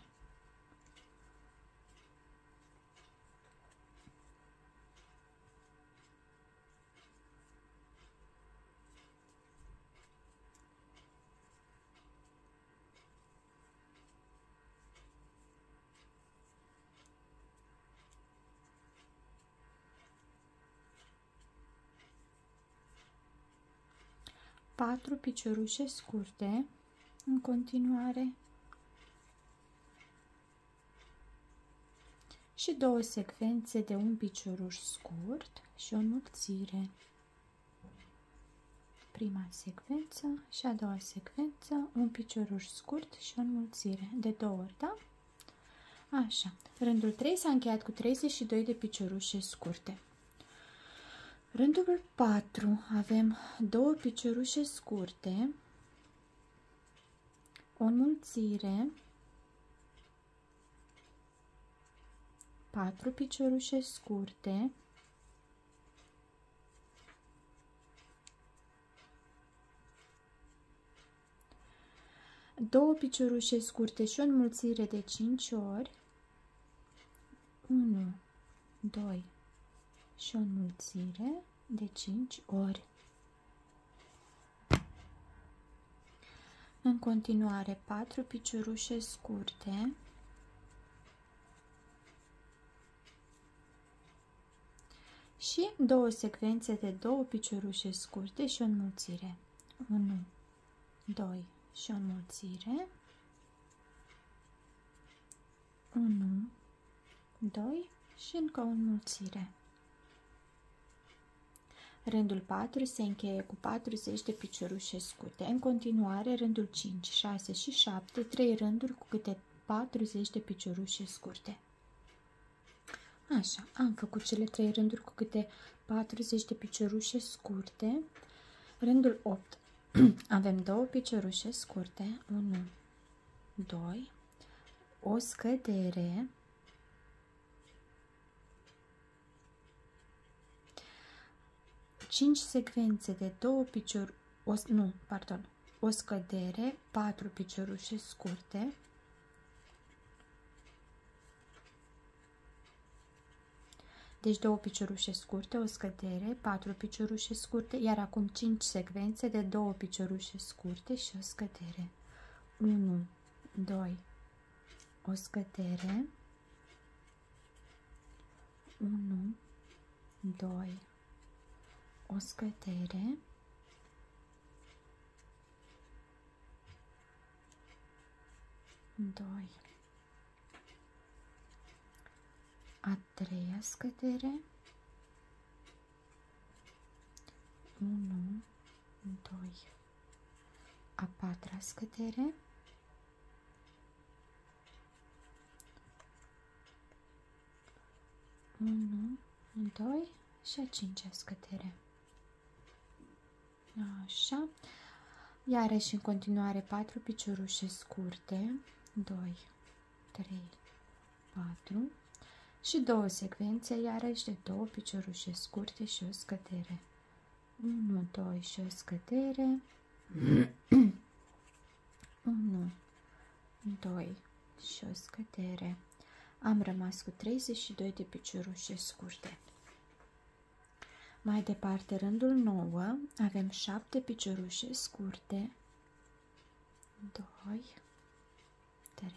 Speaker 1: Patru piciorușe scurte în continuare și 2 secvențe de un picioruș scurt și o înmulțire. Prima secvență și a doua secvență, un picioruș scurt și o înmulțire de 2 ori, da? Așa. Rândul 3 s-a încheiat cu 32 de piciorușe scurte. Rândul 4 avem 2 piciorușe scurte, o înmulțire, 4 piciorușe scurte, două piciorușe scurte și o înmulțire de 5 ori, 1, 2 și o înmulțire de 5 ori. În continuare, 4 piciorușe scurte, și 2 secvențe de 2 piciorușe scurte și o înmulțire. 1, 2 și o înmulțire. 1, 2 și încă o înmulțire. Rândul 4 se încheie cu 40 de piciorușe scurte. În continuare, rândul 5, 6 și 7, 3 rânduri cu câte 40 de piciorușe scurte. Așa, am făcut cele 3 rânduri cu câte 40 de piciorușe scurte. Rândul 8, avem 2 piciorușe scurte, 1, 2, o scădere, cinci secvențe de 2 o scădere, 4 piciorușe scurte, deci 2 piciorușe scurte, o scădere, 4 piciorușe scurte, iar acum 5 secvențe de 2 piciorușe scurte și o scădere. 1, 2, o scădere, 1, 2, o scădere, 2, a treia scădere, 1, 2, a patra scădere, 1, 2 și a cincea scădere. Așa. Iarăși în continuare 4 piciorușe scurte, 2, 3, 4 și 2 secvențe iarăși de 2 piciorușe scurte și o scădere. 1, 2 și o scădere. 1, 2 și o scădere. Am rămas cu 32 de piciorușe scurte. Mai departe, rândul 9, avem 7 piciorușe scurte, 2, 3,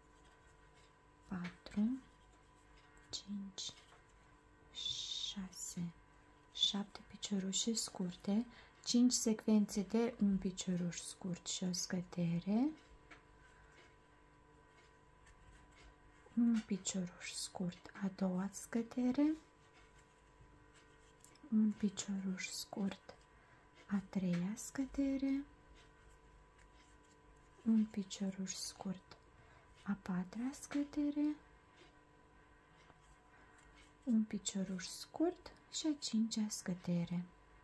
Speaker 1: 4, 5, 6, 7 piciorușe scurte, 5 secvențe de un picioruș scurt și o scădere, un picioruș scurt, a doua scădere, un picioruș scurt, a treia scădere, un picioruș scurt, a patra scădere, un picioruș scurt și a cincea scădere.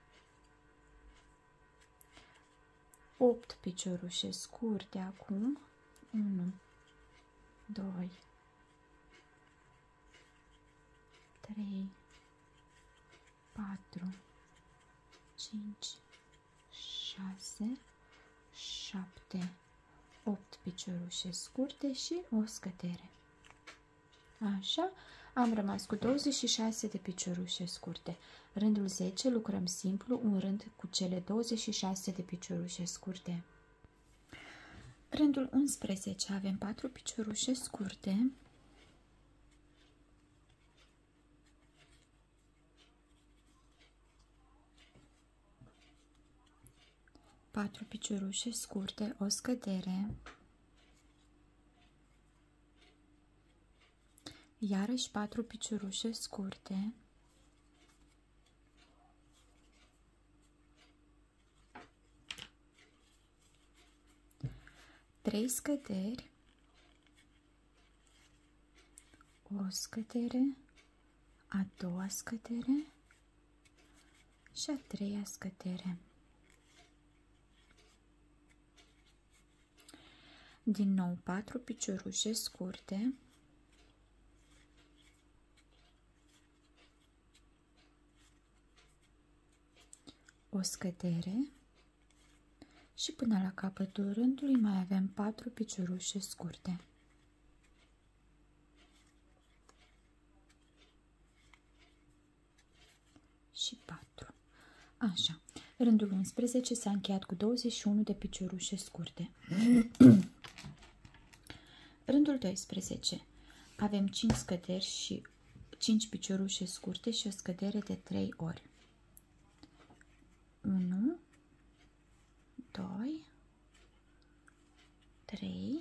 Speaker 1: 8 piciorușe scurte acum, 1, 2, 3, 4, 5, 6, 7, 8 piciorușe scurte și o scădere. Așa, am rămas cu 26 de piciorușe scurte. Rândul 10 lucrăm simplu, un rând cu cele 26 de piciorușe scurte. Rândul 11 avem 4 piciorușe scurte, 4 piciorușe scurte, o scădere, iarăși 4 piciorușe scurte, trei scăderi, o scădere, a doua scădere și a treia scădere. Din nou 4 piciorușe scurte, o scădere și până la capătul rândului mai avem 4 piciorușe scurte. Și 4. Așa. Rândul 11 s-a încheiat cu 21 de piciorușe scurte. Rândul 12. Avem 5 scăderi și 5 piciorușe scurte și o scădere de 3 ori. 1, 2, 3,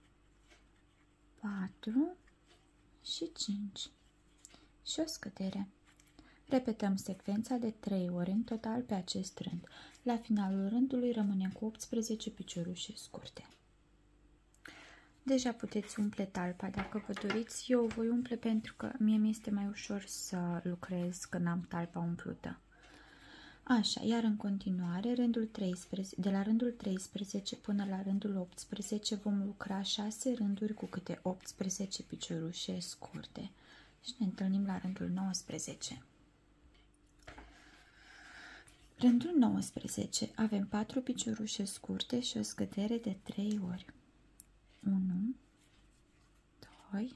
Speaker 1: 4 și 5 și o scădere. Repetăm secvența de 3 ori în total pe acest rând. La finalul rândului rămânem cu 18 piciorușe scurte. Deja puteți umple talpa dacă vă doriți. Eu o voi umple pentru că mie mi-este mai ușor să lucrez când am talpa umplută. Așa, iar în continuare, de la rândul 13 până la rândul 18 vom lucra 6 rânduri cu câte 18 piciorușe scurte. Și ne întâlnim la rândul 19. Rândul 19 avem 4 piciorușe scurte și o scădere de 3 ori. 1, 2,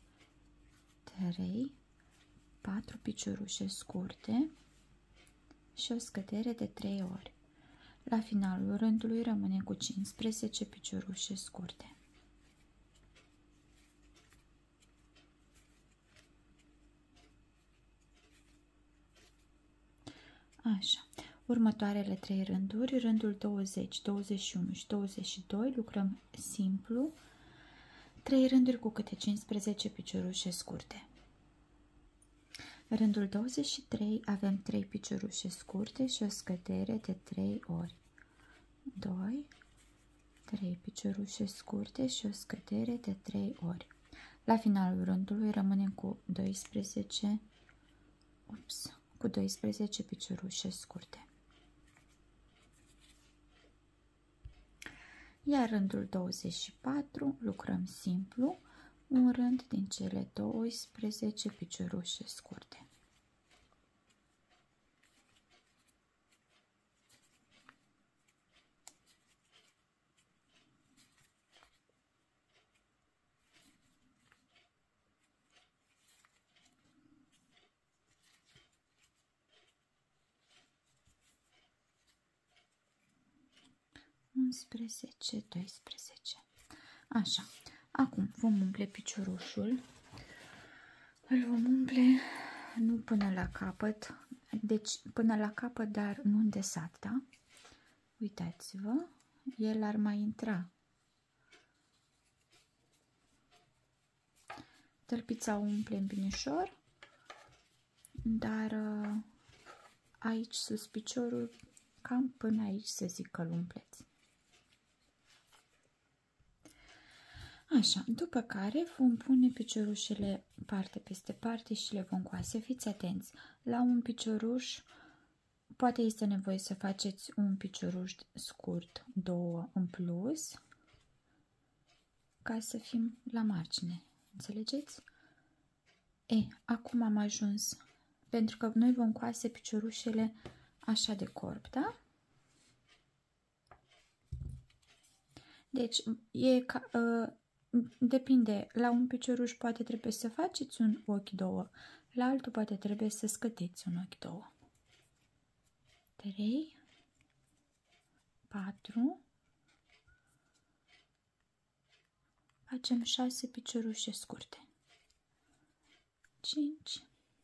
Speaker 1: 3, 4 piciorușe scurte și o scădere de 3 ori. La finalul rândului rămâne cu 15 piciorușe scurte. Așa. Următoarele 3 rânduri, rândul 20, 21 și 22, lucrăm simplu, 3 rânduri cu câte 15 piciorușe scurte. Rândul 23 avem 3 piciorușe scurte și o scădere de 3 ori. 2, 3 piciorușe scurte și o scădere de 3 ori. La finalul rândului rămânem cu 12 piciorușe scurte. Iar rândul 24 lucrăm simplu, un rând din cele 12 piciorușe scurte. 11, 12. Așa. Acum vom umple piciorușul. Îl vom umple nu până la capăt, deci până la capăt, dar nu îndesat, da? Uitați-vă, el ar mai intra. Tălpița o umplem binișor, dar aici sus piciorul, cam până aici să zic că îl umpleți. Așa, după care vom pune piciorușele parte peste parte și le vom coase. Fiți atenți, la un picioruș poate este nevoie să faceți un picioruș scurt, 2 în plus, ca să fim la margine. Înțelegeți? Acum am ajuns, pentru că noi vom coase piciorușele așa de corp, da? Deci, depinde, la un picioruș poate trebuie să faceți un ochi 2, la altul poate trebuie să scădeți un ochi 2. 3, 4, facem 6 piciorușe scurte. 5,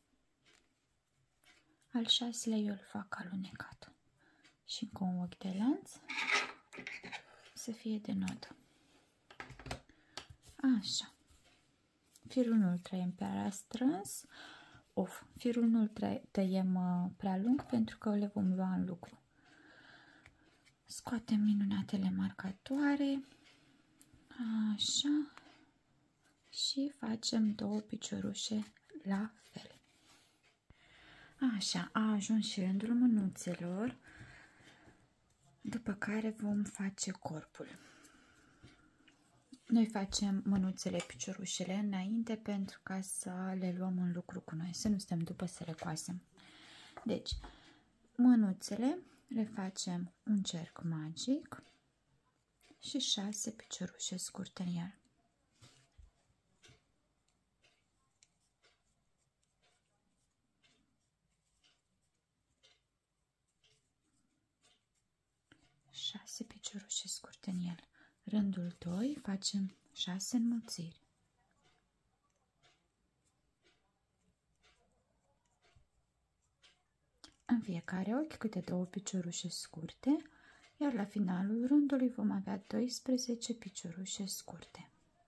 Speaker 1: al 6-lea eu îl fac alunecat și cu un ochi de lanț să fie de nodă. Așa, firul nu-l trăiem prea strâns, firul nu-l tăiem prea lung pentru că le vom lua în lucru. Scoatem minunatele marcatoare, așa, și facem 2 piciorușe la fel. Așa, a ajuns și rândul mânuțelor, după care vom face corpul. Noi facem mânuțele, piciorușele înainte pentru ca să le luăm în lucru cu noi, să nu stăm după să le coasem. Deci, mânuțele le facem un cerc magic și 6 piciorușe scurte în el. Piciorușe scurte în el. Rândul 2 facem 6 înmulțiri. În fiecare ochi câte 2 piciorușe scurte, iar la finalul rândului vom avea 12 piciorușe scurte.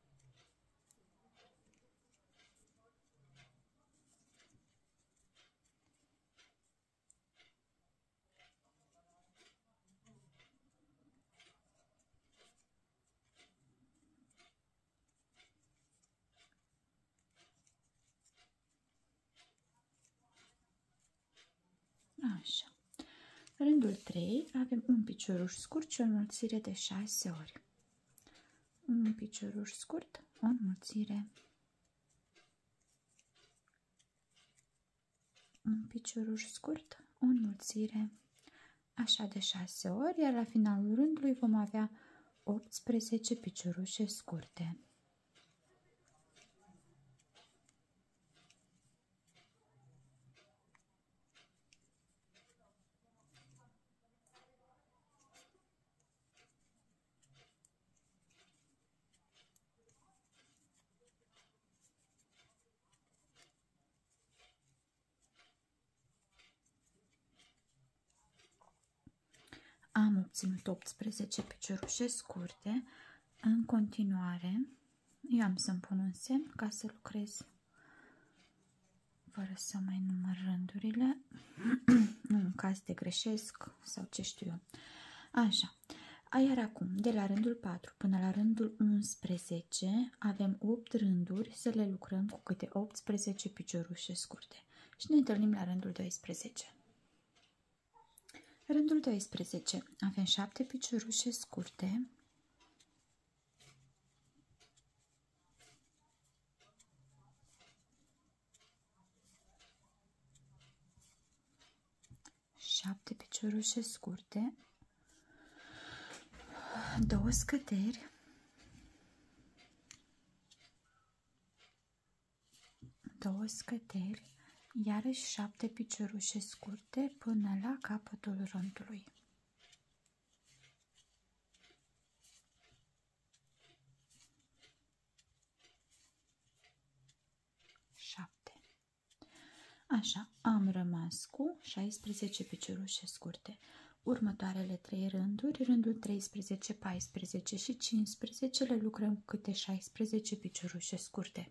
Speaker 1: Așa. Rândul 3 avem un picioruș scurt și o înmulțire de 6 ori. Un picioruș scurt, o înmulțire. Un picioruș scurt, o înmulțire, așa de 6 ori, iar la finalul rândului vom avea 18 piciorușe scurte. Am obținut 18 piciorușe scurte. În continuare, eu am să-mi pun un semn ca să lucrez fără să mai număr rândurile, nu în caz de greșesc sau ce știu eu. Așa, iar acum, de la rândul 4 până la rândul 11, avem 8 rânduri să le lucrăm cu câte 18 piciorușe scurte. Și ne întâlnim la rândul 12. Rândul 12 avem 7 piciorușe scurte, piciorușe scurte, 2 scăderi, 2 scăderi, iarăși 7 piciorușe scurte până la capătul rândului. Așa, am rămas cu 16 piciorușe scurte. Următoarele 3 rânduri, rândul 13, 14 și 15, le lucrăm cu câte 16 piciorușe scurte.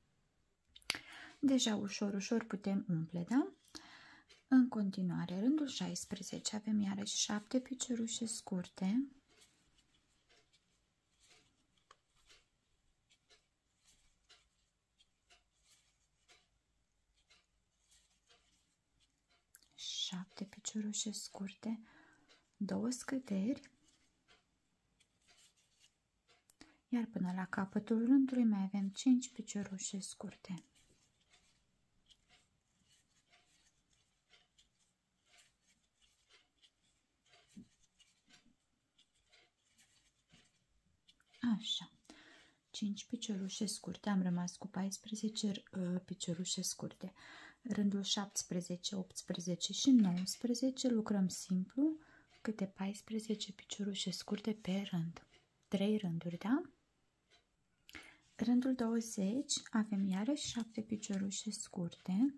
Speaker 1: Deja ușor, ușor putem umple, da? În continuare, rândul 16, avem iarăși 7 piciorușe scurte. Șapte piciorușe scurte, 2 scăderi, iar până la capătul rândului mai avem 5 piciorușe scurte. Așa, 5 piciorușe scurte, am rămas cu 14 piciorușe scurte. Rândul 17, 18 și 19 lucrăm simplu, câte 14 piciorușe scurte pe rând. 3 rânduri, da? Rândul 20 avem iarăși 7 piciorușe scurte.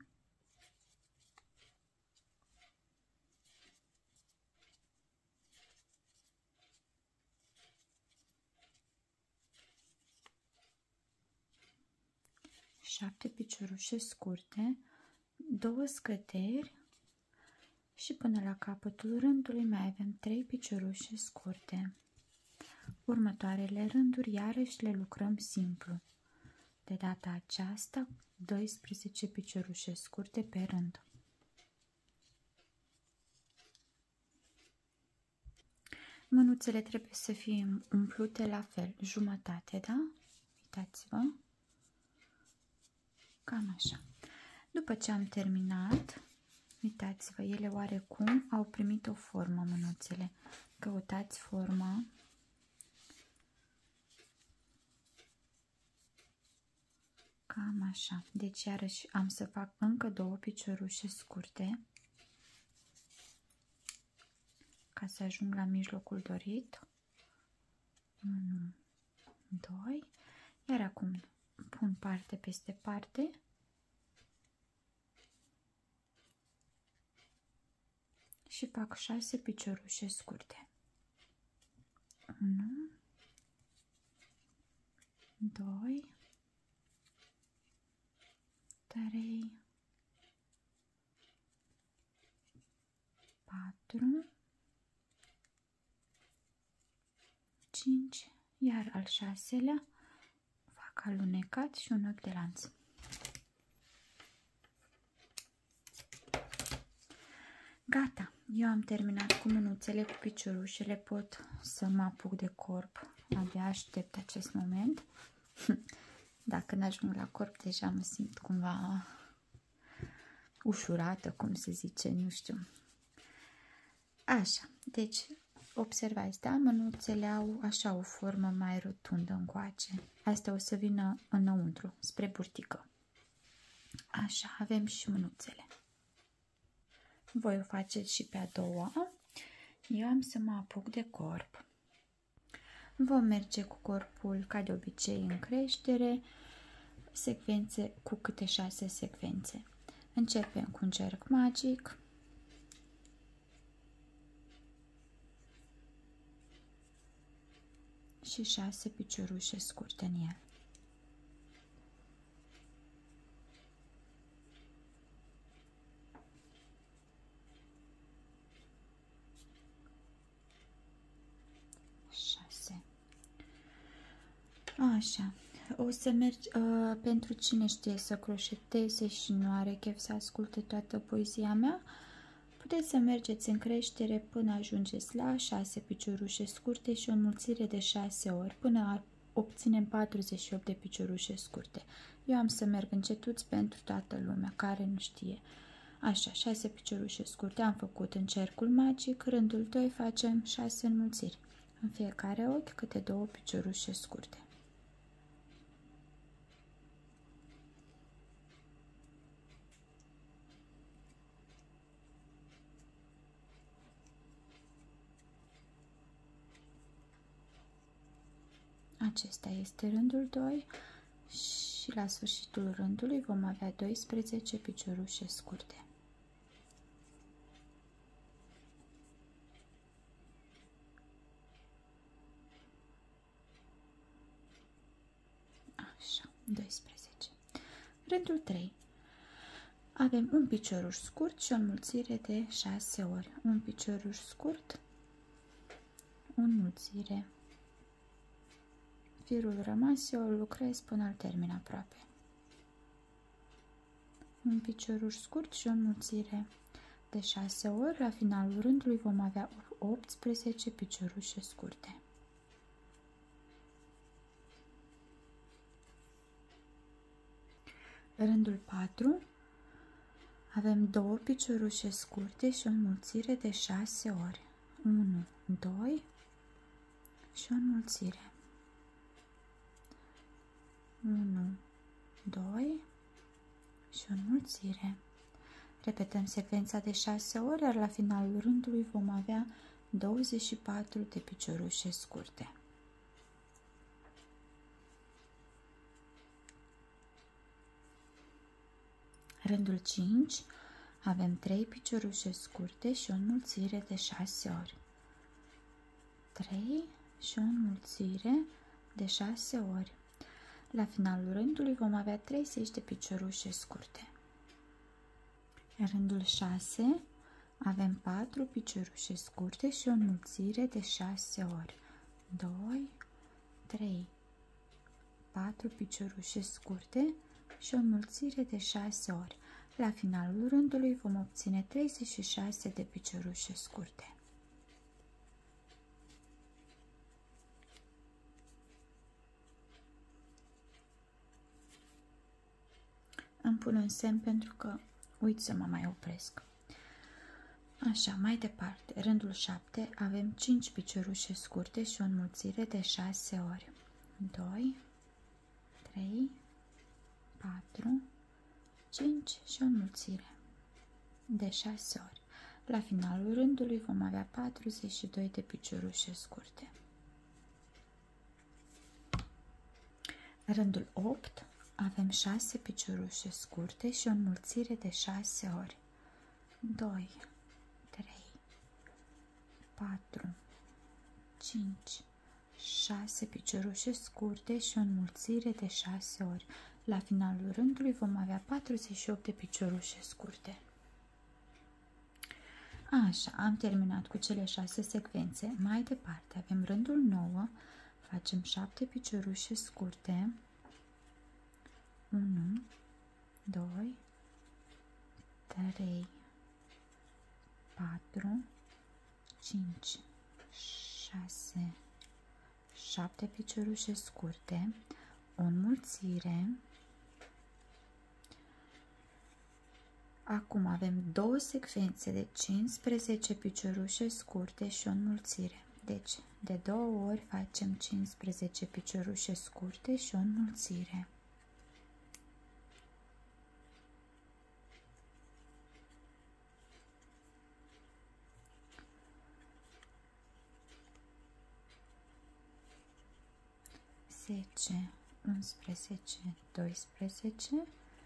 Speaker 1: Șapte piciorușe scurte, 2 scăderi și până la capătul rândului mai avem 3 piciorușe scurte. Următoarele rânduri iarăși le lucrăm simplu. De data aceasta 12 piciorușe scurte pe rând. Mânuțele trebuie să fie umplute la fel, jumătate, da? Uitați-vă. Cam așa. După ce am terminat, uitați-vă, ele oarecum au primit o formă, mânuțele. Căutați forma. Cam așa. Deci iarăși am să fac încă 2 piciorușe scurte ca să ajung la mijlocul dorit. 1, 2. Iar acum pun parte peste parte. Și fac 6 piciorușe scurte. 1, 2, 3, 4, 5, iar al 6-lea fac alunecat și un ochi de lanț. Gata, eu am terminat cu mânuțele, cu piciorușele, pot să mă apuc de corp. Abia aștept acest moment. Dacă n-ajung la corp, deja mă simt cumva ușurată, cum se zice, nu știu. Așa, deci observați, da? Mânuțele au așa o formă mai rotundă încoace. Astea o să vină înăuntru, spre burtică. Așa, avem și mânuțele. Voi o faceți și pe a doua. Eu am să mă apuc de corp. Vom merge cu corpul ca de obicei în creștere, secvențe cu câte 6 secvențe. Începem cu un cerc magic. Și 6 piciorușe scurte în el. Așa, o să mergi, pentru cine știe să croșeteze și nu are chef să asculte toată poezia mea, puteți să mergeți în creștere până ajungeți la 6 piciorușe scurte și o înmulțire de 6 ori, până obținem 48 de piciorușe scurte. Eu am să merg încetuț pentru toată lumea care nu știe. Așa, 6 piciorușe scurte am făcut în cercul magic, rândul 2 facem 6 înmulțiri. În fiecare ochi câte 2 piciorușe scurte. Acesta este rândul 2 și și la sfârșitul rândului vom avea 12 piciorușe scurte. Așa, 12. Rândul 3. Avem un picioruș scurt și o înmulțire de 6 ori. Un picioruș scurt, o înmulțire. Firul rămas eu îl lucrez până îl termin aproape. Un picioruș scurt și o înmulțire de 6 ori. La finalul rândului vom avea 18 piciorușe scurte. Rândul 4. Avem 2 piciorușe scurte și o înmulțire de 6 ori. 1, 2 și o înmulțire. 1, 2 și o înmulțire. Repetăm secvența de 6 ori, iar la finalul rândului vom avea 24 de piciorușe scurte. Rândul 5. Avem 3 piciorușe scurte și o înmulțire de 6 ori. 3 și o înmulțire de 6 ori. La finalul rândului vom avea 30 de piciorușe scurte. Rândul 6. Avem 4 piciorușe scurte și o înmulțire de 6 ori. 2, 3, 4 piciorușe scurte și o înmulțire de 6 ori. La finalul rândului vom obține 36 de piciorușe scurte. Îmi pun un semn pentru că uit să mă mai opresc. Așa, mai departe, rândul 7, avem 5 piciorușe scurte și o înmulțire de 6 ori. 2, 3, 4, 5 și o înmulțire de 6 ori. La finalul rândului vom avea 42 de piciorușe scurte. Rândul 8, avem 6 piciorușe scurte și o înmulțire de 6 ori. 2, 3, 4, 5, 6 piciorușe scurte și o înmulțire de 6 ori. La finalul rândului vom avea 48 de piciorușe scurte. Așa, am terminat cu cele 6 secvențe. Mai departe avem rândul 9, facem 7 piciorușe scurte. 1, 2, 3, 4, 5, 6, 7 piciorușe scurte, o înmulțire. Acum avem 2 secvențe de 15 piciorușe scurte și o înmulțire. Deci, de 2 ori facem 15 piciorușe scurte și o înmulțire. Zece, 11, 12,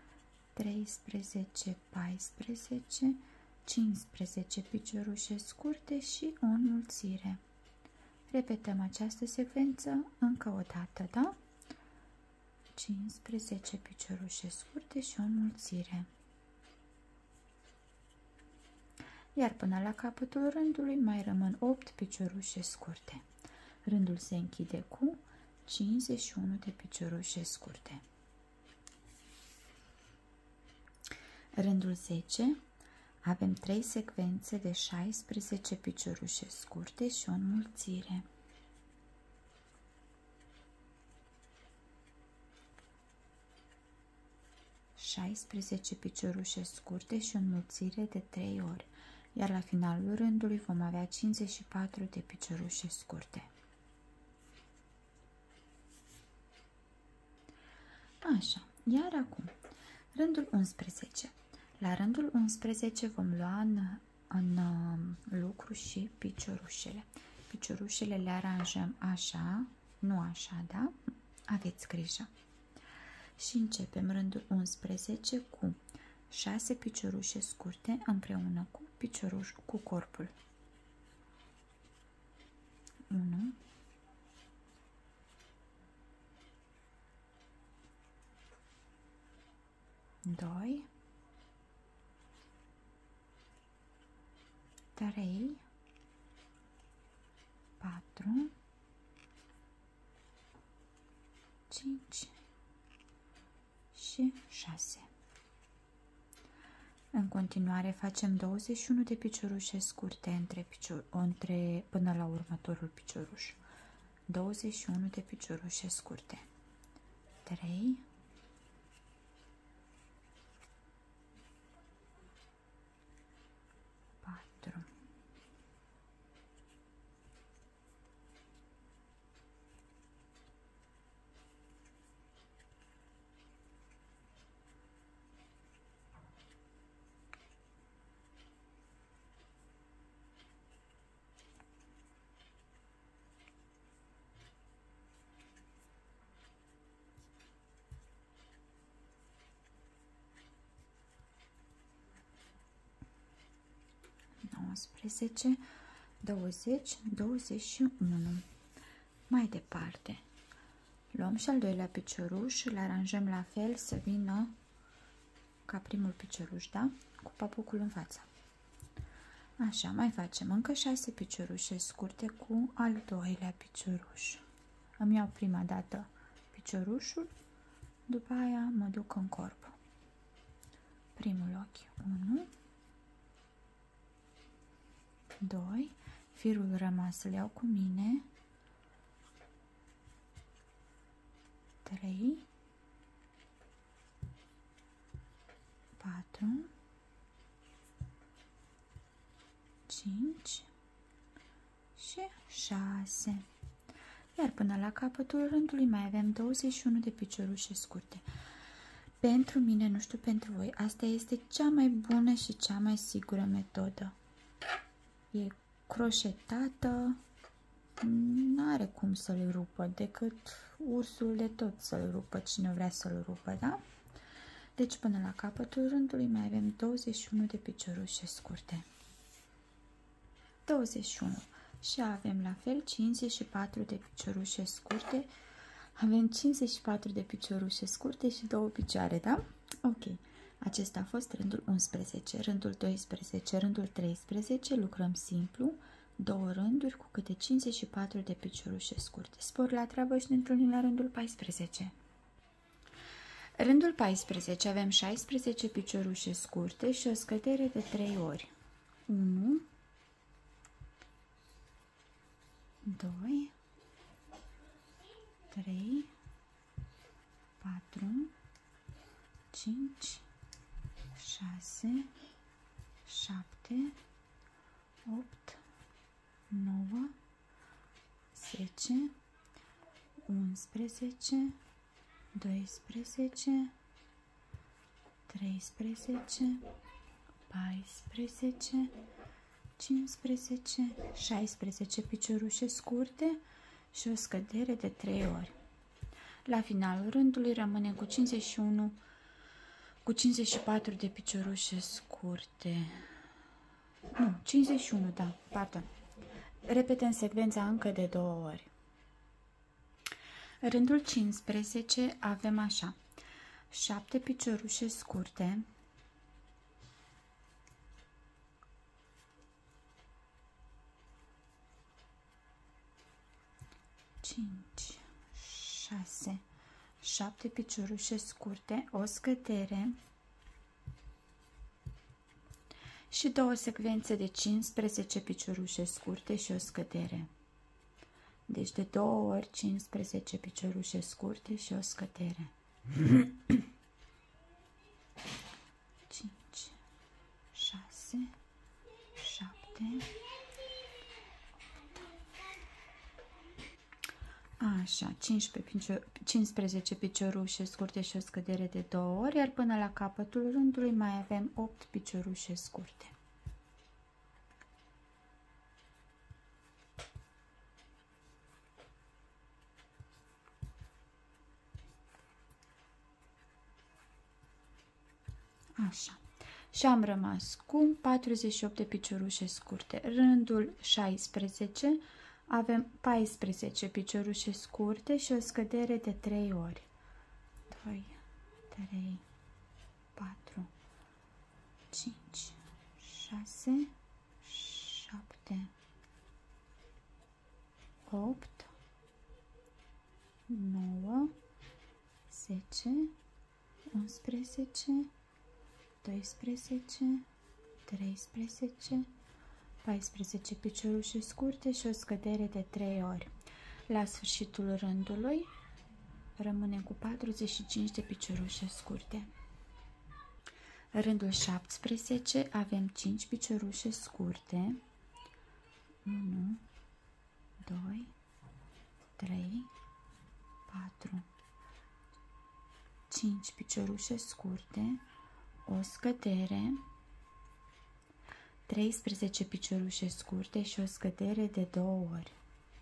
Speaker 1: 13, 14, 15 piciorușe scurte și o înmulțire. Repetăm această secvență încă o dată, da? 15 piciorușe scurte și o înmulțire. Iar până la capătul rândului mai rămân 8 piciorușe scurte. Rândul se închide cu 51 de piciorușe scurte. Rândul 10, avem 3 secvențe de 16 piciorușe scurte și o înmulțire. ...16 piciorușe scurte și o înmulțire de 3 ori, iar la finalul rândului vom avea 54 de piciorușe scurte. Așa, iar acum, rândul 11. La rândul 11 vom lua în lucru și piciorușele. Piciorușele le aranjăm așa, nu așa, da? Aveți grijă. și începem rândul 11 cu 6 piciorușe scurte împreună cu corpul. 1, 2, 3, 4, 5 și 6. În continuare facem 21 de piciorușe scurte până la următorul picioruș. 21 de piciorușe scurte. 3, 4, 19, 20, 21. Mai departe, luăm și al doilea picioruș, îl aranjăm la fel să vină ca primul picioruș, da? Cu papucul în față. Așa, mai facem încă 6 piciorușe scurte cu al doilea picioruș. Îmi iau prima dată piciorușul, după aia mă duc în corp. Primul ochi, 1, 2, firul rămas îl iau cu mine, 3, 4, 5 și 6. Iar până la capătul rândului mai avem 21 de piciorușe scurte. Pentru mine, nu știu pentru voi, asta este cea mai bună și cea mai sigură metodă. E croșetată, nu are cum să-l rupă, decât ursul de tot să-l rupă, cine vrea să-l rupă, da? Deci până la capătul rândului mai avem 21 de piciorușe scurte. 21. Și avem la fel 54 de piciorușe scurte. Avem 54 de piciorușe scurte și 2 picioare, da? Ok. Acesta a fost rândul 11, rândul 12, rândul 13, lucrăm simplu, 2 rânduri cu câte 54 de piciorușe scurte. Spor la treabă și ne întâlnim la rândul 14. Rândul 14 avem 16 piciorușe scurte și o scădere de 3 ori. 1, 2, 3, 4, 5, 6, 7, 8, 9, 10, 11, 12, 13, 14, 15, 16 piciorușe scurte și o scădere de 3 ori. La finalul rândului rămânem cu 54 de piciorușe scurte. Nu, 51, da, pardon. Repetăm secvența încă de 2 ori. Rândul 15 avem așa: 7 piciorușe scurte, 5, 6, 7 piciorușe scurte, o scădere și 2 secvențe de 15 piciorușe scurte și o scădere. Deci de 2 ori 15 piciorușe scurte și o scădere. 5, 6, 7, așa, 15 piciorușe scurte și o scădere de 2 ori, iar până la capătul rândului mai avem 8 piciorușe scurte. Așa. Și am rămas cu 48 de piciorușe scurte. Rândul 16 avem 14 piciorușe scurte și o scădere de 3 ori. 2, 3, 4, 5, 6, 7, 8, 9, 10, 11, 12, 13, 14 piciorușe scurte și o scădere de 3 ori. La sfârșitul rândului rămânem cu 45 de piciorușe scurte. Rândul 17 avem 5 piciorușe scurte. 1, 2, 3, 4, 5 piciorușe scurte, o scădere, 13 piciorușe scurte și o scădere de 2 ori.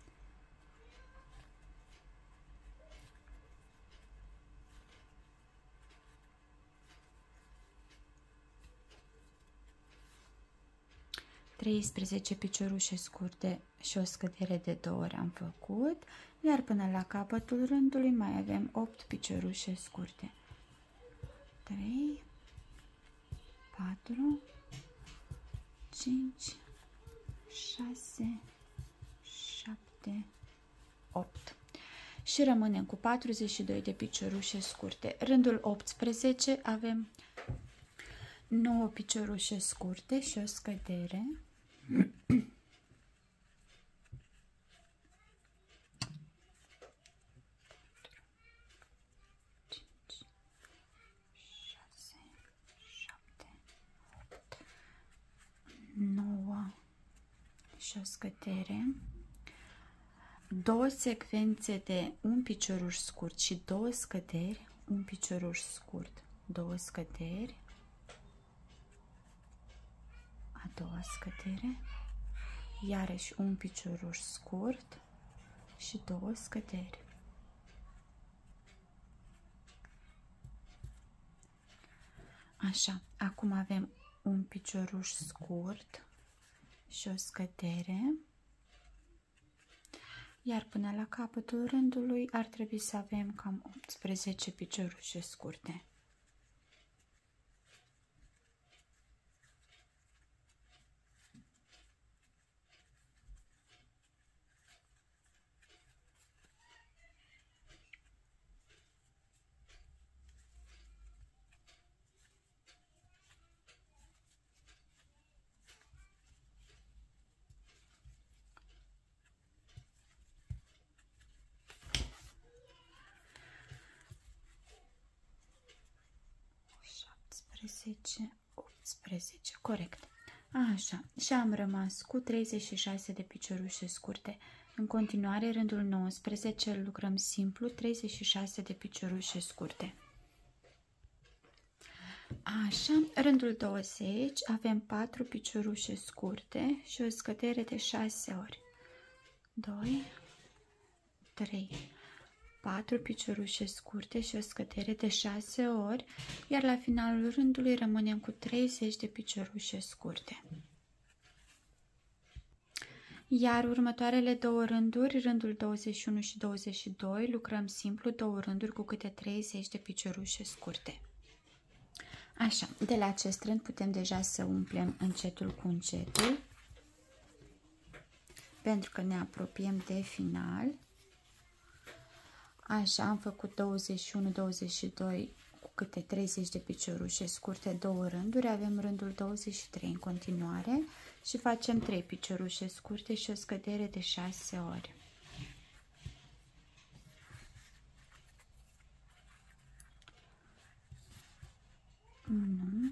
Speaker 1: Treisprezece piciorușe scurte și o scădere de 2 ori am făcut, iar până la capătul rândului mai avem 8 piciorușe scurte. 3, 4, 5, 6, 7, 8. Și rămânem cu 42 de piciorușe scurte. Rândul 18 avem 9 piciorușe scurte și o scădere. 9 și o scădere, 2 secvențe de un picioruș scurt și 2 scăderi, un picioruș scurt, 2 scăderi, a doua scădere, iarăși un picioruș scurt și 2 scăderi. Așa, acum avem un picioruș scurt și o scădere, iar până la capătul rândului ar trebui să avem cam 18 piciorușe scurte. (18, 18), corect. Așa, și am rămas cu 36 de piciorușe scurte. În continuare, rândul 19 îl lucrăm simplu, 36 de piciorușe scurte. Așa, rândul 20 avem 4 piciorușe scurte și o scădere de 6 ori. 2, 3, 4 piciorușe scurte și o scădere de 6 ori, iar la finalul rândului rămânem cu 30 de piciorușe scurte. Iar următoarele 2 rânduri, rândul 21 și 22, lucrăm simplu 2 rânduri cu câte 30 de piciorușe scurte. Așa, de la acest rând putem deja să umplem încetul cu încetul, pentru că ne apropiem de final. Așa, am făcut 21-22 cu câte 30 de piciorușe scurte, 2 rânduri, avem rândul 23 în continuare și facem 3 piciorușe scurte și o scădere de 6 ori. Unu,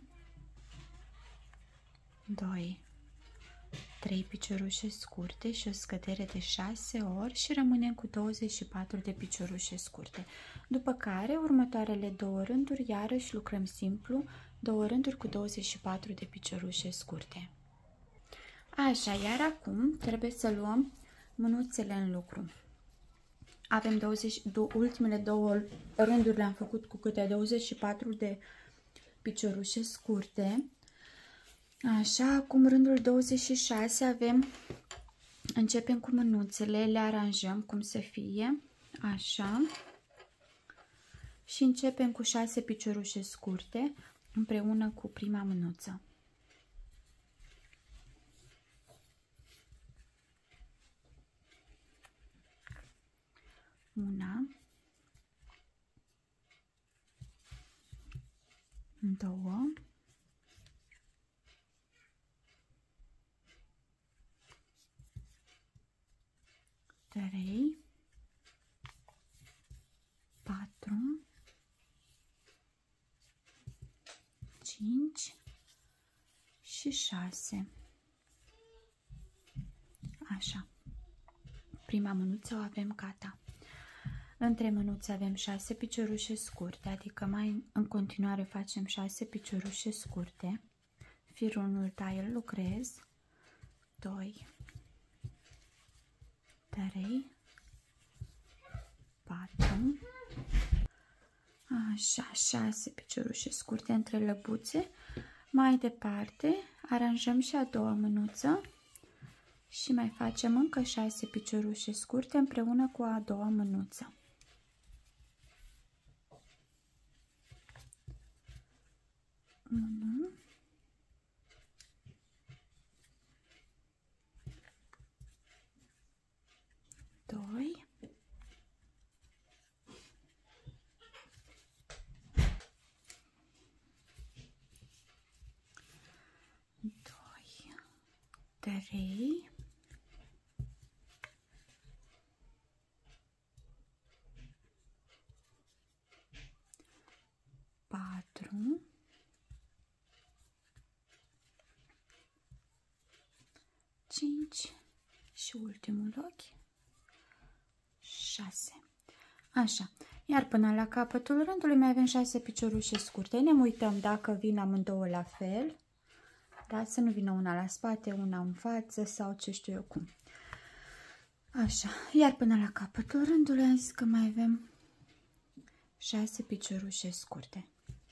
Speaker 1: 2, 3 piciorușe scurte și o scădere de 6 ori și rămânem cu 24 de piciorușe scurte. După care, următoarele 2 rânduri, iarăși lucrăm simplu, 2 rânduri cu 24 de piciorușe scurte. Așa, iar acum trebuie să luăm mânuțele în lucru. Avem ultimele 2 rânduri le-am făcut cu câte 24 de piciorușe scurte. Așa, acum rândul 26 începem cu mânuțele, le aranjăm cum să fie, așa. Și începem cu 6 piciorușe scurte împreună cu prima mânuță. Una, două, trei, patru, 5 și 6. Așa. Prima mânuță o avem gata. Între mânuțe avem 6 piciorușe scurte, adică mai în continuare facem 6 piciorușe scurte. Firul 1 îl lucrez. 2, 3, 4, așa, 6 piciorușe scurte între lăbuțe. Mai departe aranjăm și a doua mânuță și mai facem încă 6 piciorușe scurte împreună cu a doua mânuță. Unu, doi, trei, patru, 5 și ultimul ochi 6. Așa, iar până la capătul rândului mai avem 6 piciorușe scurte. Ne uităm dacă vin amândouă la fel, da? Să nu vină una la spate, una în față sau ce știu eu cum. Așa, iar până la capătul rândului am zis că mai avem 6 piciorușe scurte.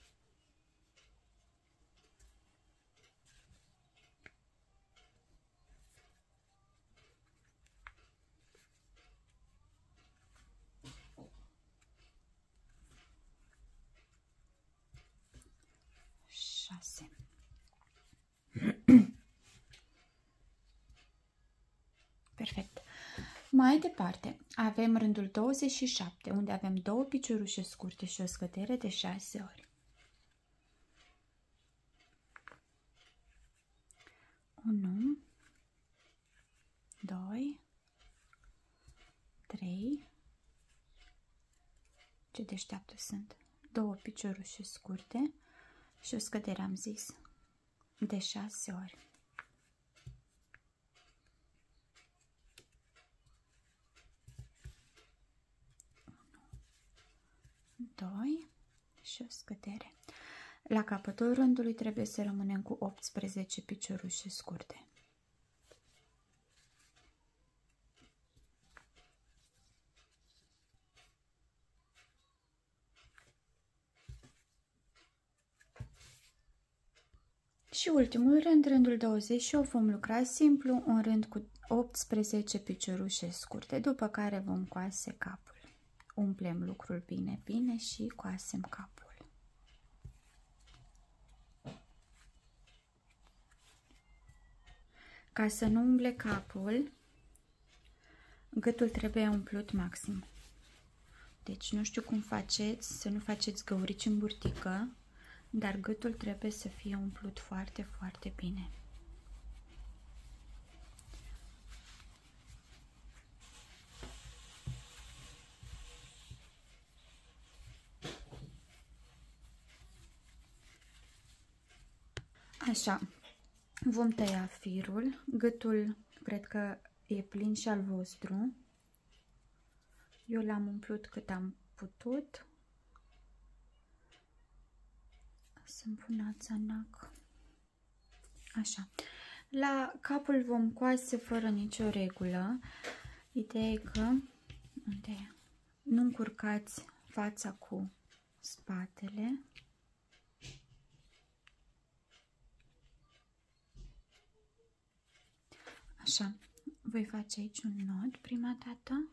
Speaker 1: Perfect. Mai departe avem rândul 27, unde avem 2 piciorușe scurte și o scădere de 6 ori. 1, 2, 3, ce deșteaptă sunt, 2 piciorușe scurte și o scădere, am zis, de 6 ori. 2 și o scădere. La capătul rândului trebuie să rămânem cu 18 piciorușe scurte. Și ultimul rând, rândul 28, vom lucra simplu, un rând cu 18 piciorușe scurte, după care vom coase capul. Umplem lucrul bine, bine și coasem capul. Ca să nu umble capul, gâtul trebuie umplut maxim. Deci nu știu cum faceți, să nu faceți găurici în burtică, dar gâtul trebuie să fie umplut foarte, foarte bine. Așa, vom tăia firul, gâtul cred că e plin și al vostru. Eu l-am umplut cât am putut. Să-mi pun ața în nac. Așa, la capul vom coase fără nicio regulă. Ideea e că nu încurcați fața cu spatele. Așa, voi face aici un nod prima dată.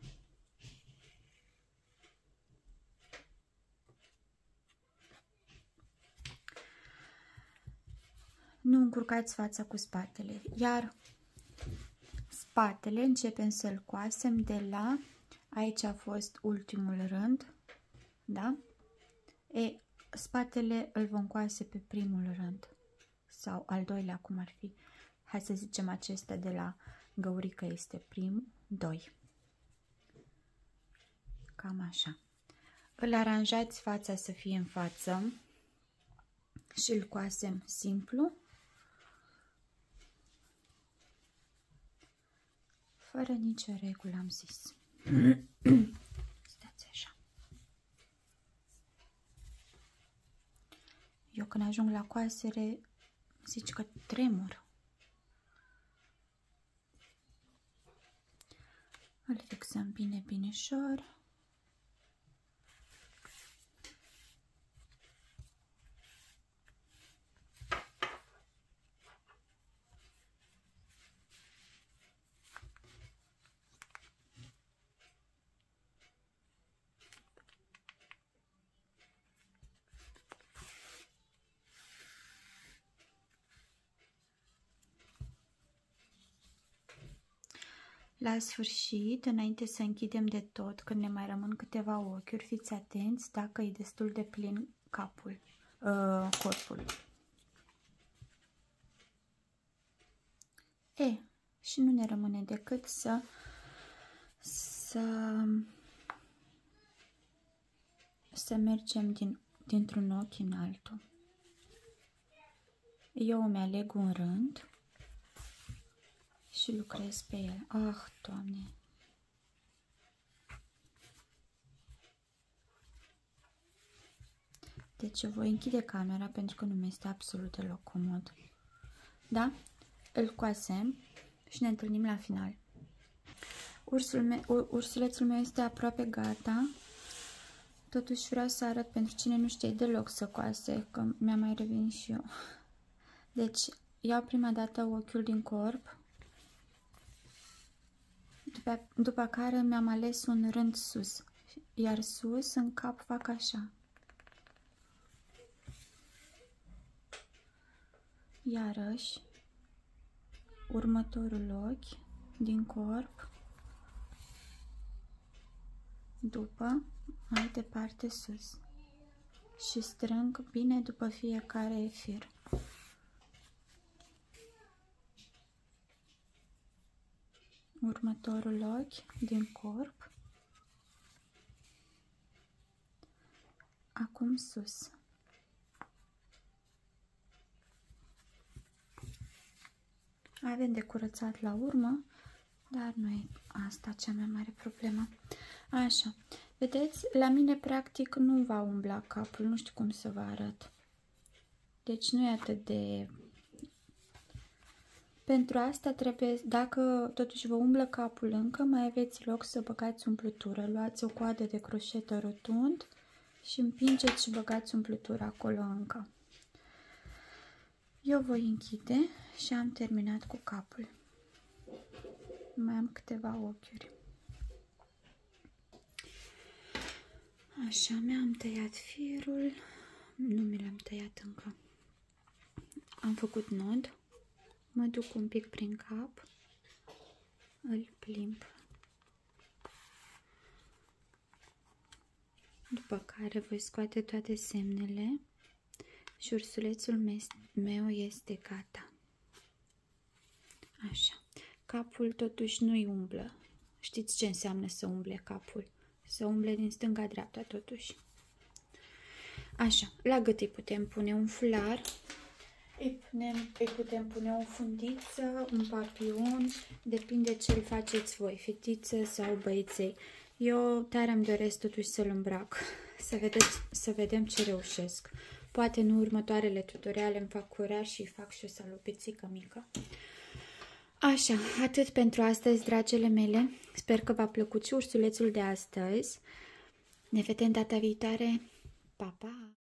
Speaker 1: Nu încurcați fața cu spatele, iar spatele începem să-l coasem de la, aici a fost ultimul rând, da? Spatele îl vom coase pe primul rând sau al doilea, cum ar fi. Hai să zicem acesta de la găurică este primul, 2. Cam așa. Îl aranjați fața să fie în față și îl coasem simplu, fără nicio regulă, am zis. Stați așa. Eu când ajung la coasere, zici că tremur. Îl fixăm bine, binișor. La sfârșit, înainte să închidem de tot, când ne mai rămân câteva ochiuri, fiți atenți dacă e destul de plin corpul. Și nu ne rămâne decât să mergem dintr-un ochi în altul. Eu îmi aleg un rând și lucrez pe el. Ah, Doamne! Deci eu voi închide camera pentru că nu mi este absolut deloc comod. Da? Îl coasem și ne întâlnim la final. Ursulețul meu este aproape gata. Totuși vreau să arăt pentru cine nu știe deloc să coase, că mi-a mai revenit și eu. Deci iau prima dată ochiul din corp. După care mi-am ales un rând sus, iar sus în cap fac așa. Iarăși, următorul ochi din corp, după, mai departe sus și strâng bine după fiecare fir. Următorul ochi din corp, acum sus. Avem de curățat la urmă, dar nu e asta cea mai mare problemă. Așa, vedeți, la mine practic nu va umbla capul, nu știu cum să vă arăt. Deci nu e atât de... Pentru asta trebuie, dacă totuși vă umblă capul încă, mai aveți loc să băgați umplutură. Luați o coadă de croșetă rotund și împingeți și băgați umplutură acolo încă. Eu voi închide și am terminat cu capul. Mai am câteva ochiuri. Așa, mi-am tăiat firul. Nu mi l-am tăiat încă. Am făcut nod. Mă duc un pic prin cap. Îl plimb. După care voi scoate toate semnele și ursulețul meu este gata. Așa. Capul totuși nu-i umblă. Știți ce înseamnă să umble capul? Să umble din stânga-dreapta totuși. Așa. La gât îi putem pune un fular. Îi putem pune o fundiță, un papion. Depinde ce îl faceți voi. Fetiță sau băieței. Eu tare îmi doresc totuși să-l îmbrac. Să vedem ce reușesc. Poate în următoarele tutoriale îmi fac curaj și fac și o salopețică mică. Așa, atât pentru astăzi, dragele mele. Sper că v-a plăcut și ursulețul de astăzi. Ne vedem data viitoare. Pa, pa!